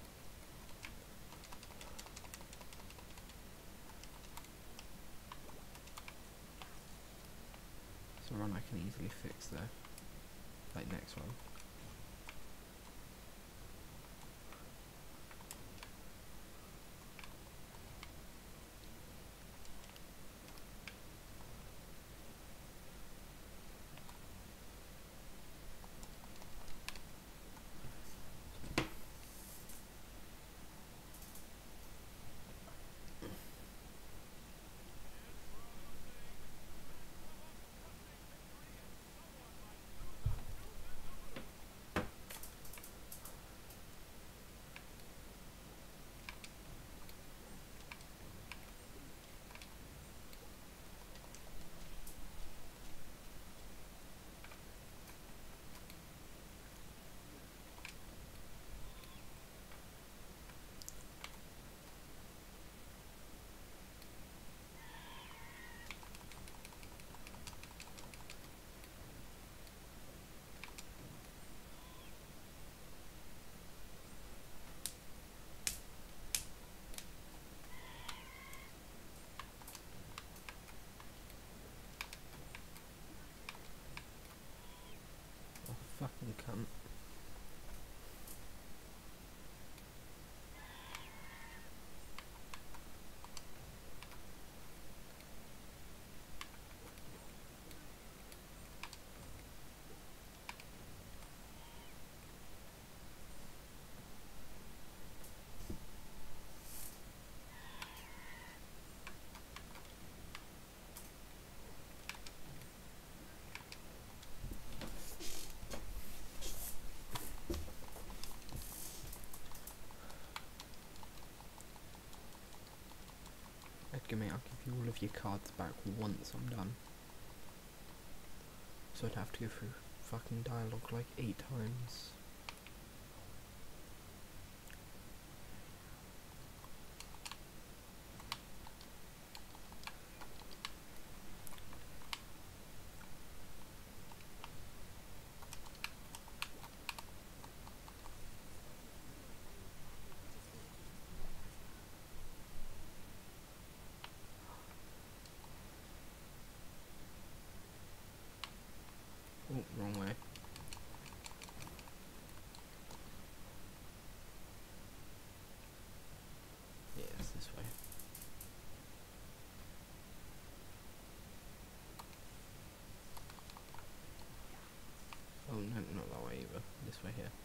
It's a run I can easily fix though. Like next one. Fucking cunt. Edgar, mate, I'll give you all of your cards back once I'm done. So I'd have to go through fucking dialogue like eight times. Oh, wrong way. Yes, this way. Oh no, not that way either. This way here.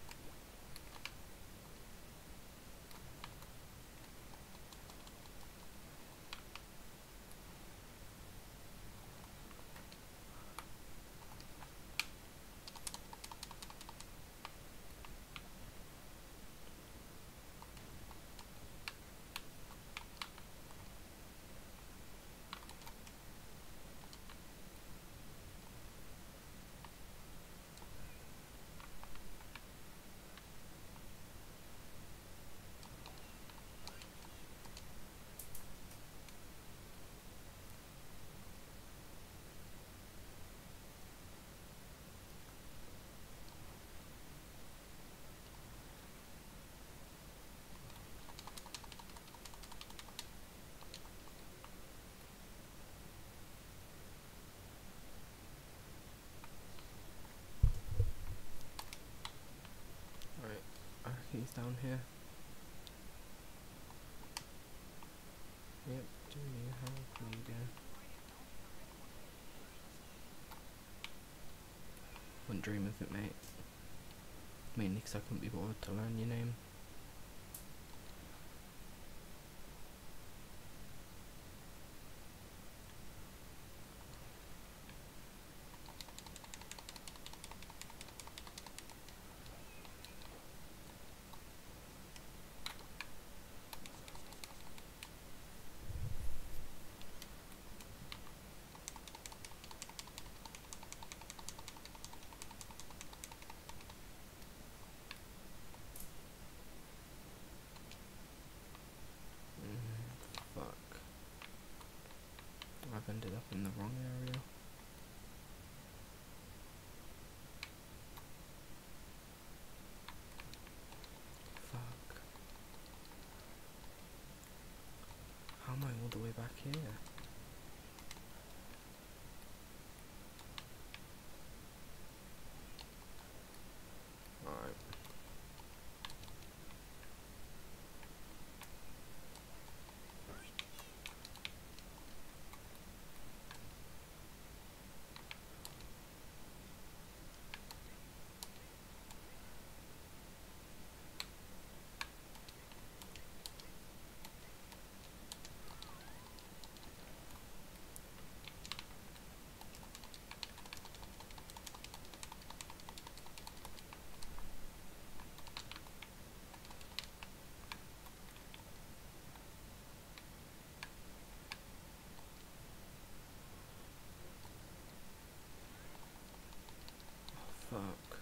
Right, I reckon he's down here. Yep, do you help me there? Wouldn't dream of it, mate. Mainly because I couldn't be bothered to learn your name. Fuck. I've ended up in the wrong area. Fuck. How am I all the way back here? Alright. Fuck.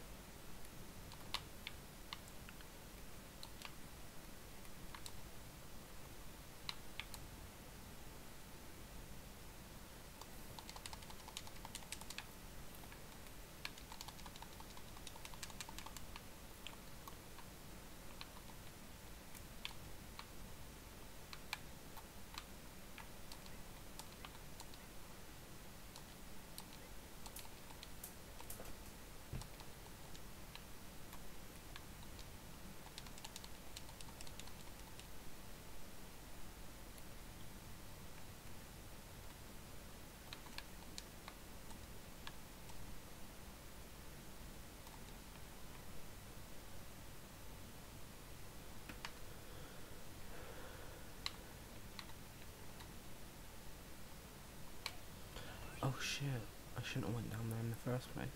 Oh shit, I shouldn't have went down there in the first place.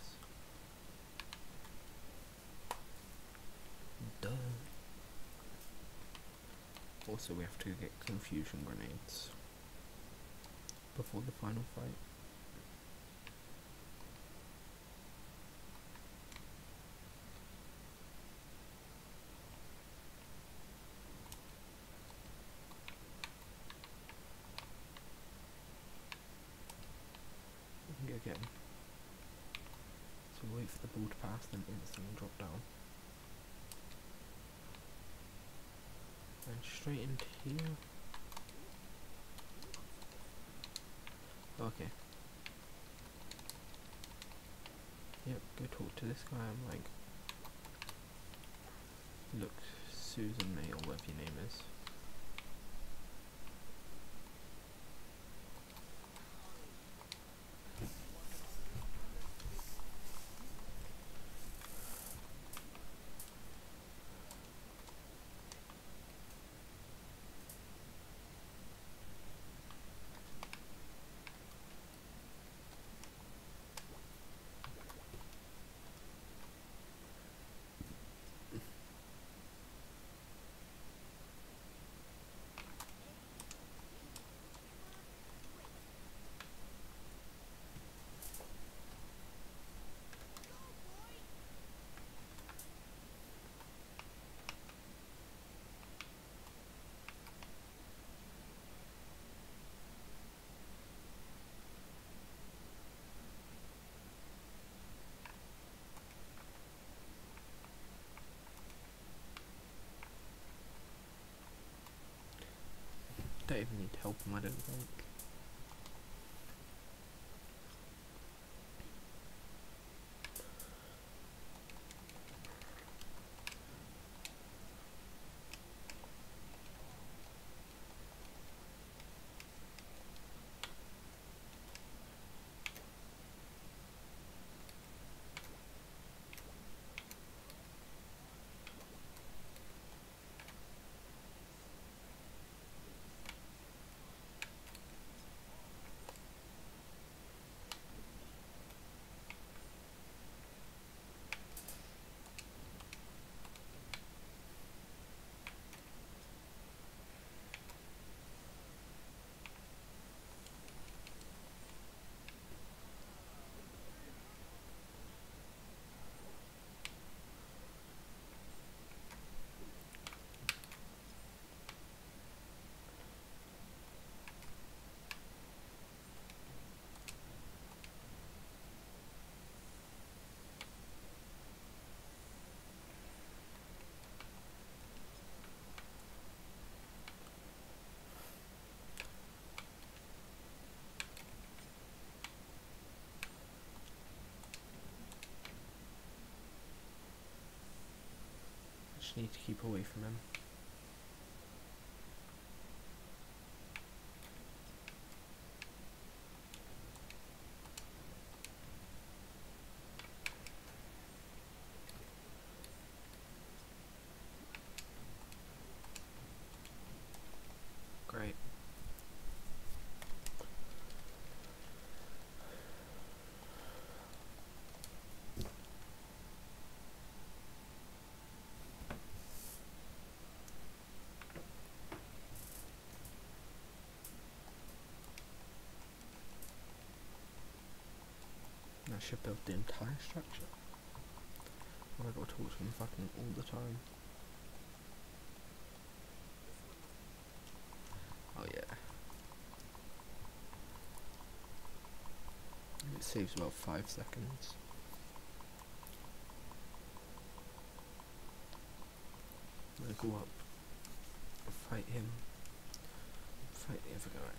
Duh. Also, we have to get confusion grenades before the final fight. the ball to pass, then instantly drop down. And straight into here. Okay. Yep, go talk to this guy. I'm like, look, Susan May, or whatever your name is. Don't even need to help him, I don't think. Just need to keep away from him. Great. I should build the entire structure. I gotta talk to him fucking all the time. Oh yeah. It saves about five seconds. I'm gonna go up, fight him, fight the other guy.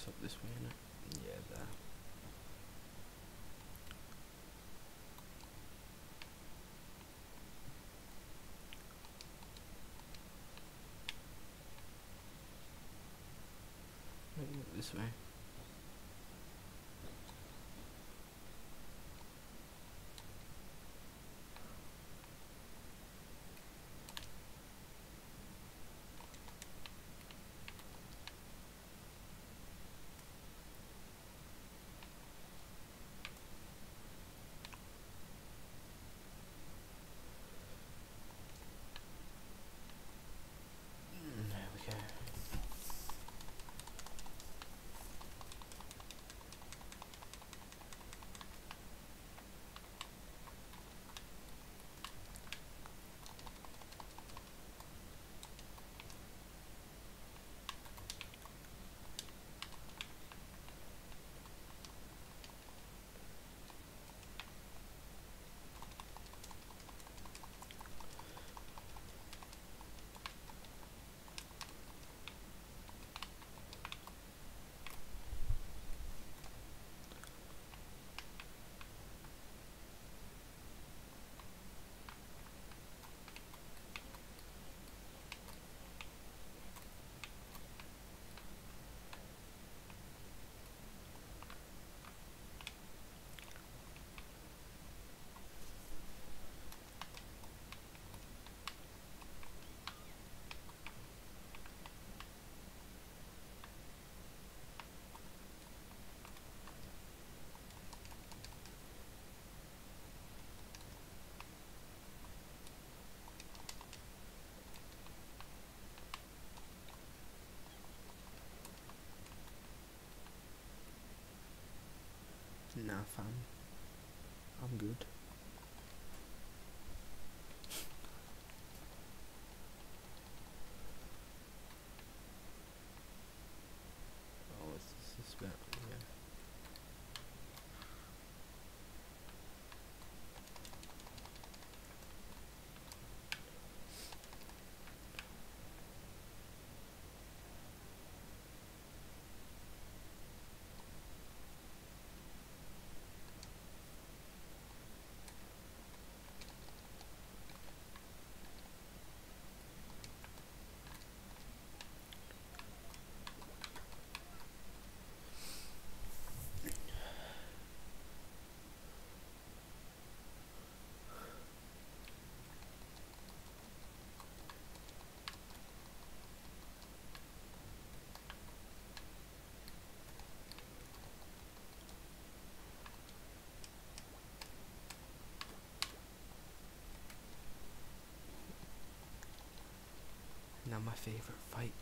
It's up this way, innit? Yeah, there. Maybe up this way. Mm, there we go. Nah, fam. I'm good. Oh, it's this is bit, yeah. Now my favourite fight.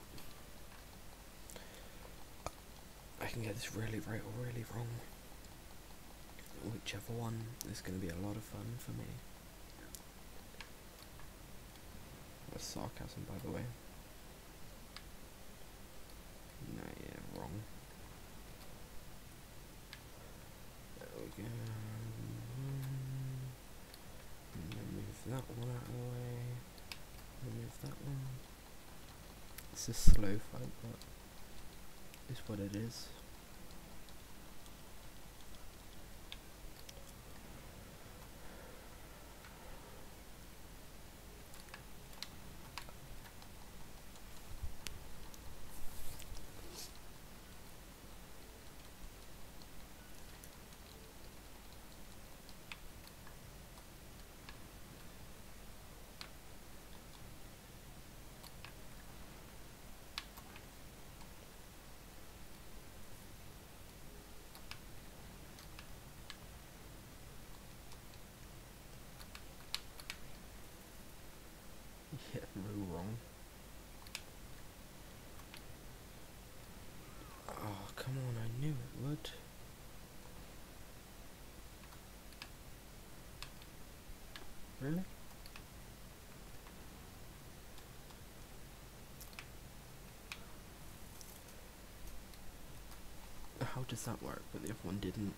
I can get this really right or really wrong. Whichever one is going to be a lot of fun for me. That's sarcasm, by the way. No, yeah, wrong. There we go. And then move that one out of the way. Remove that one. It's a slow fight, but it's what it is. Yeah, real wrong. Oh, come on, I knew it would. Really? How does that work, but the other one didn't?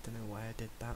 don't know why I did that.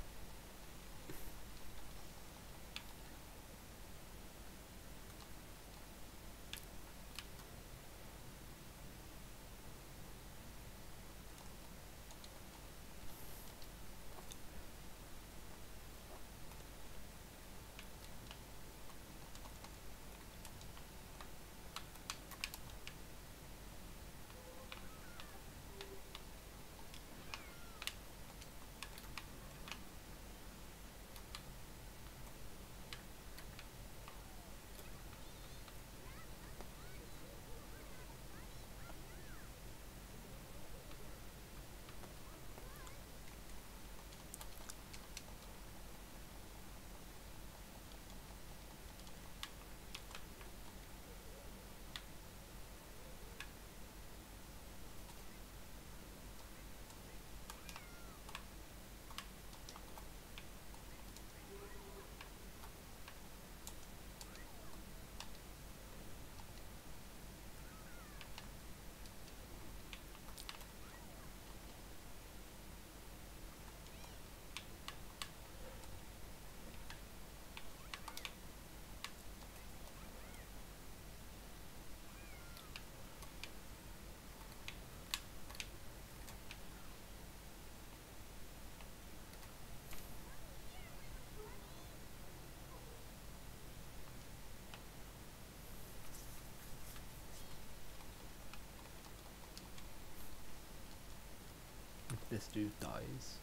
If this dude dies,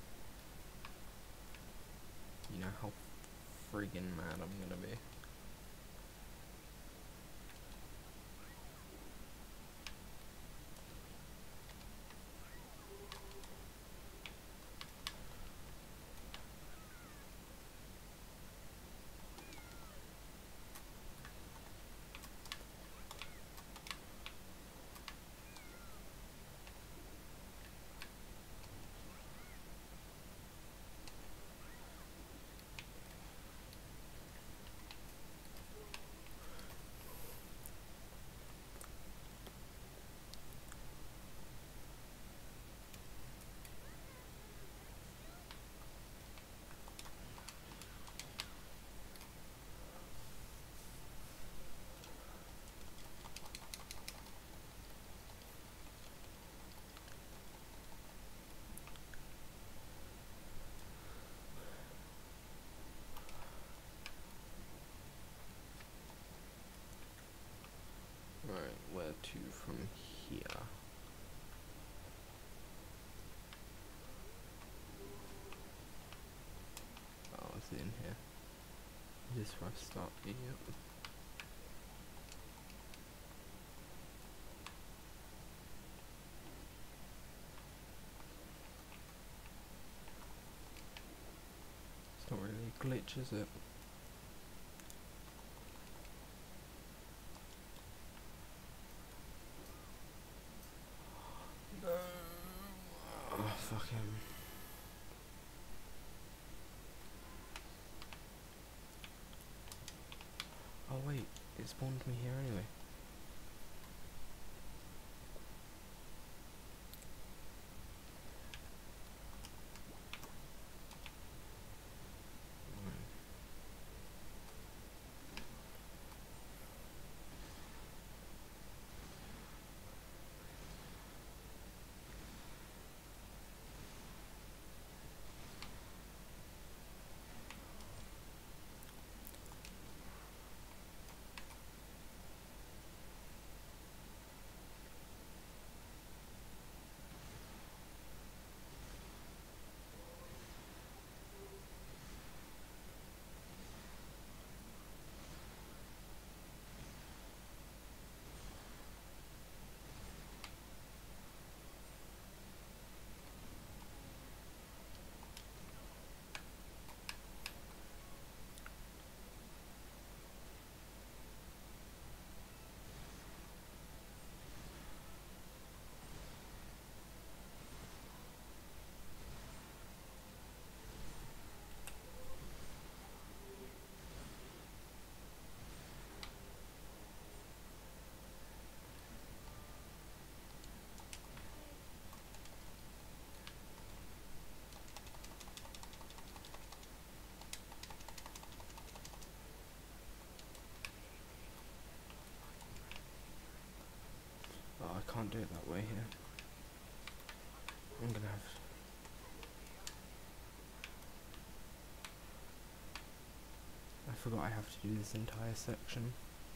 you know how friggin' mad I'm gonna be. Right, where to from here? Oh, it's in here. This where I start, yep. It's not really a glitch, is it? Oh, fuck him. Oh wait, it spawned me here anyway. can't do it that way here. I'm gonna have. I forgot I have to do this entire section.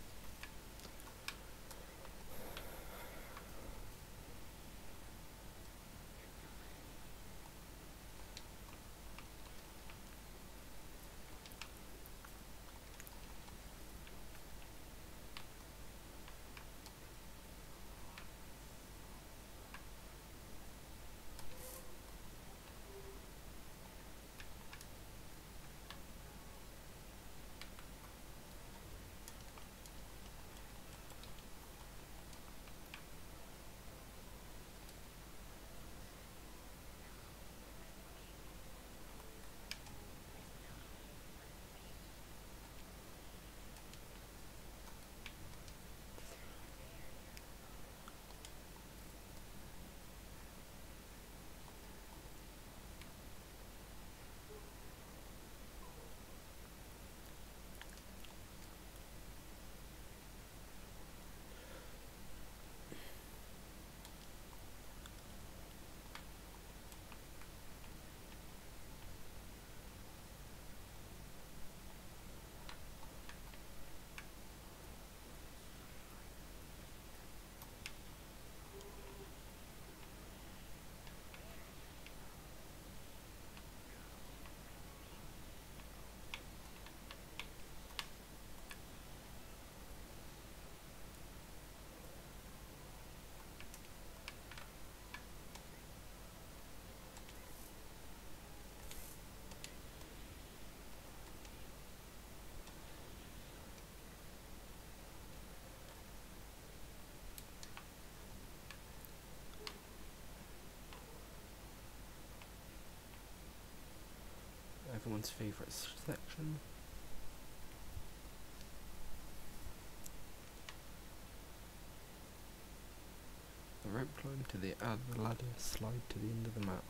Everyone's favourite section. The rope climb to the add the ladder, slide to the end of the map.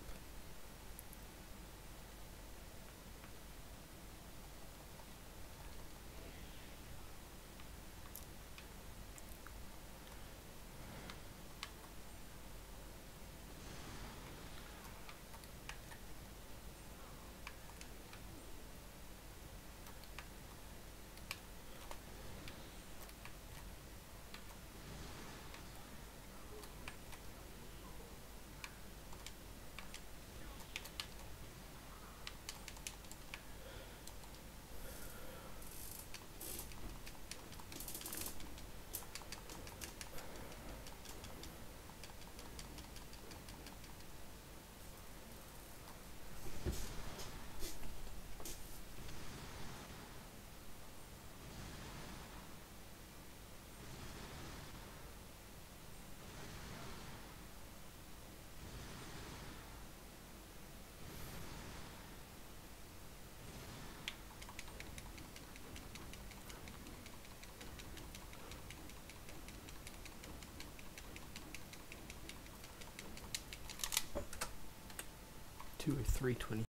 two oh three twenty.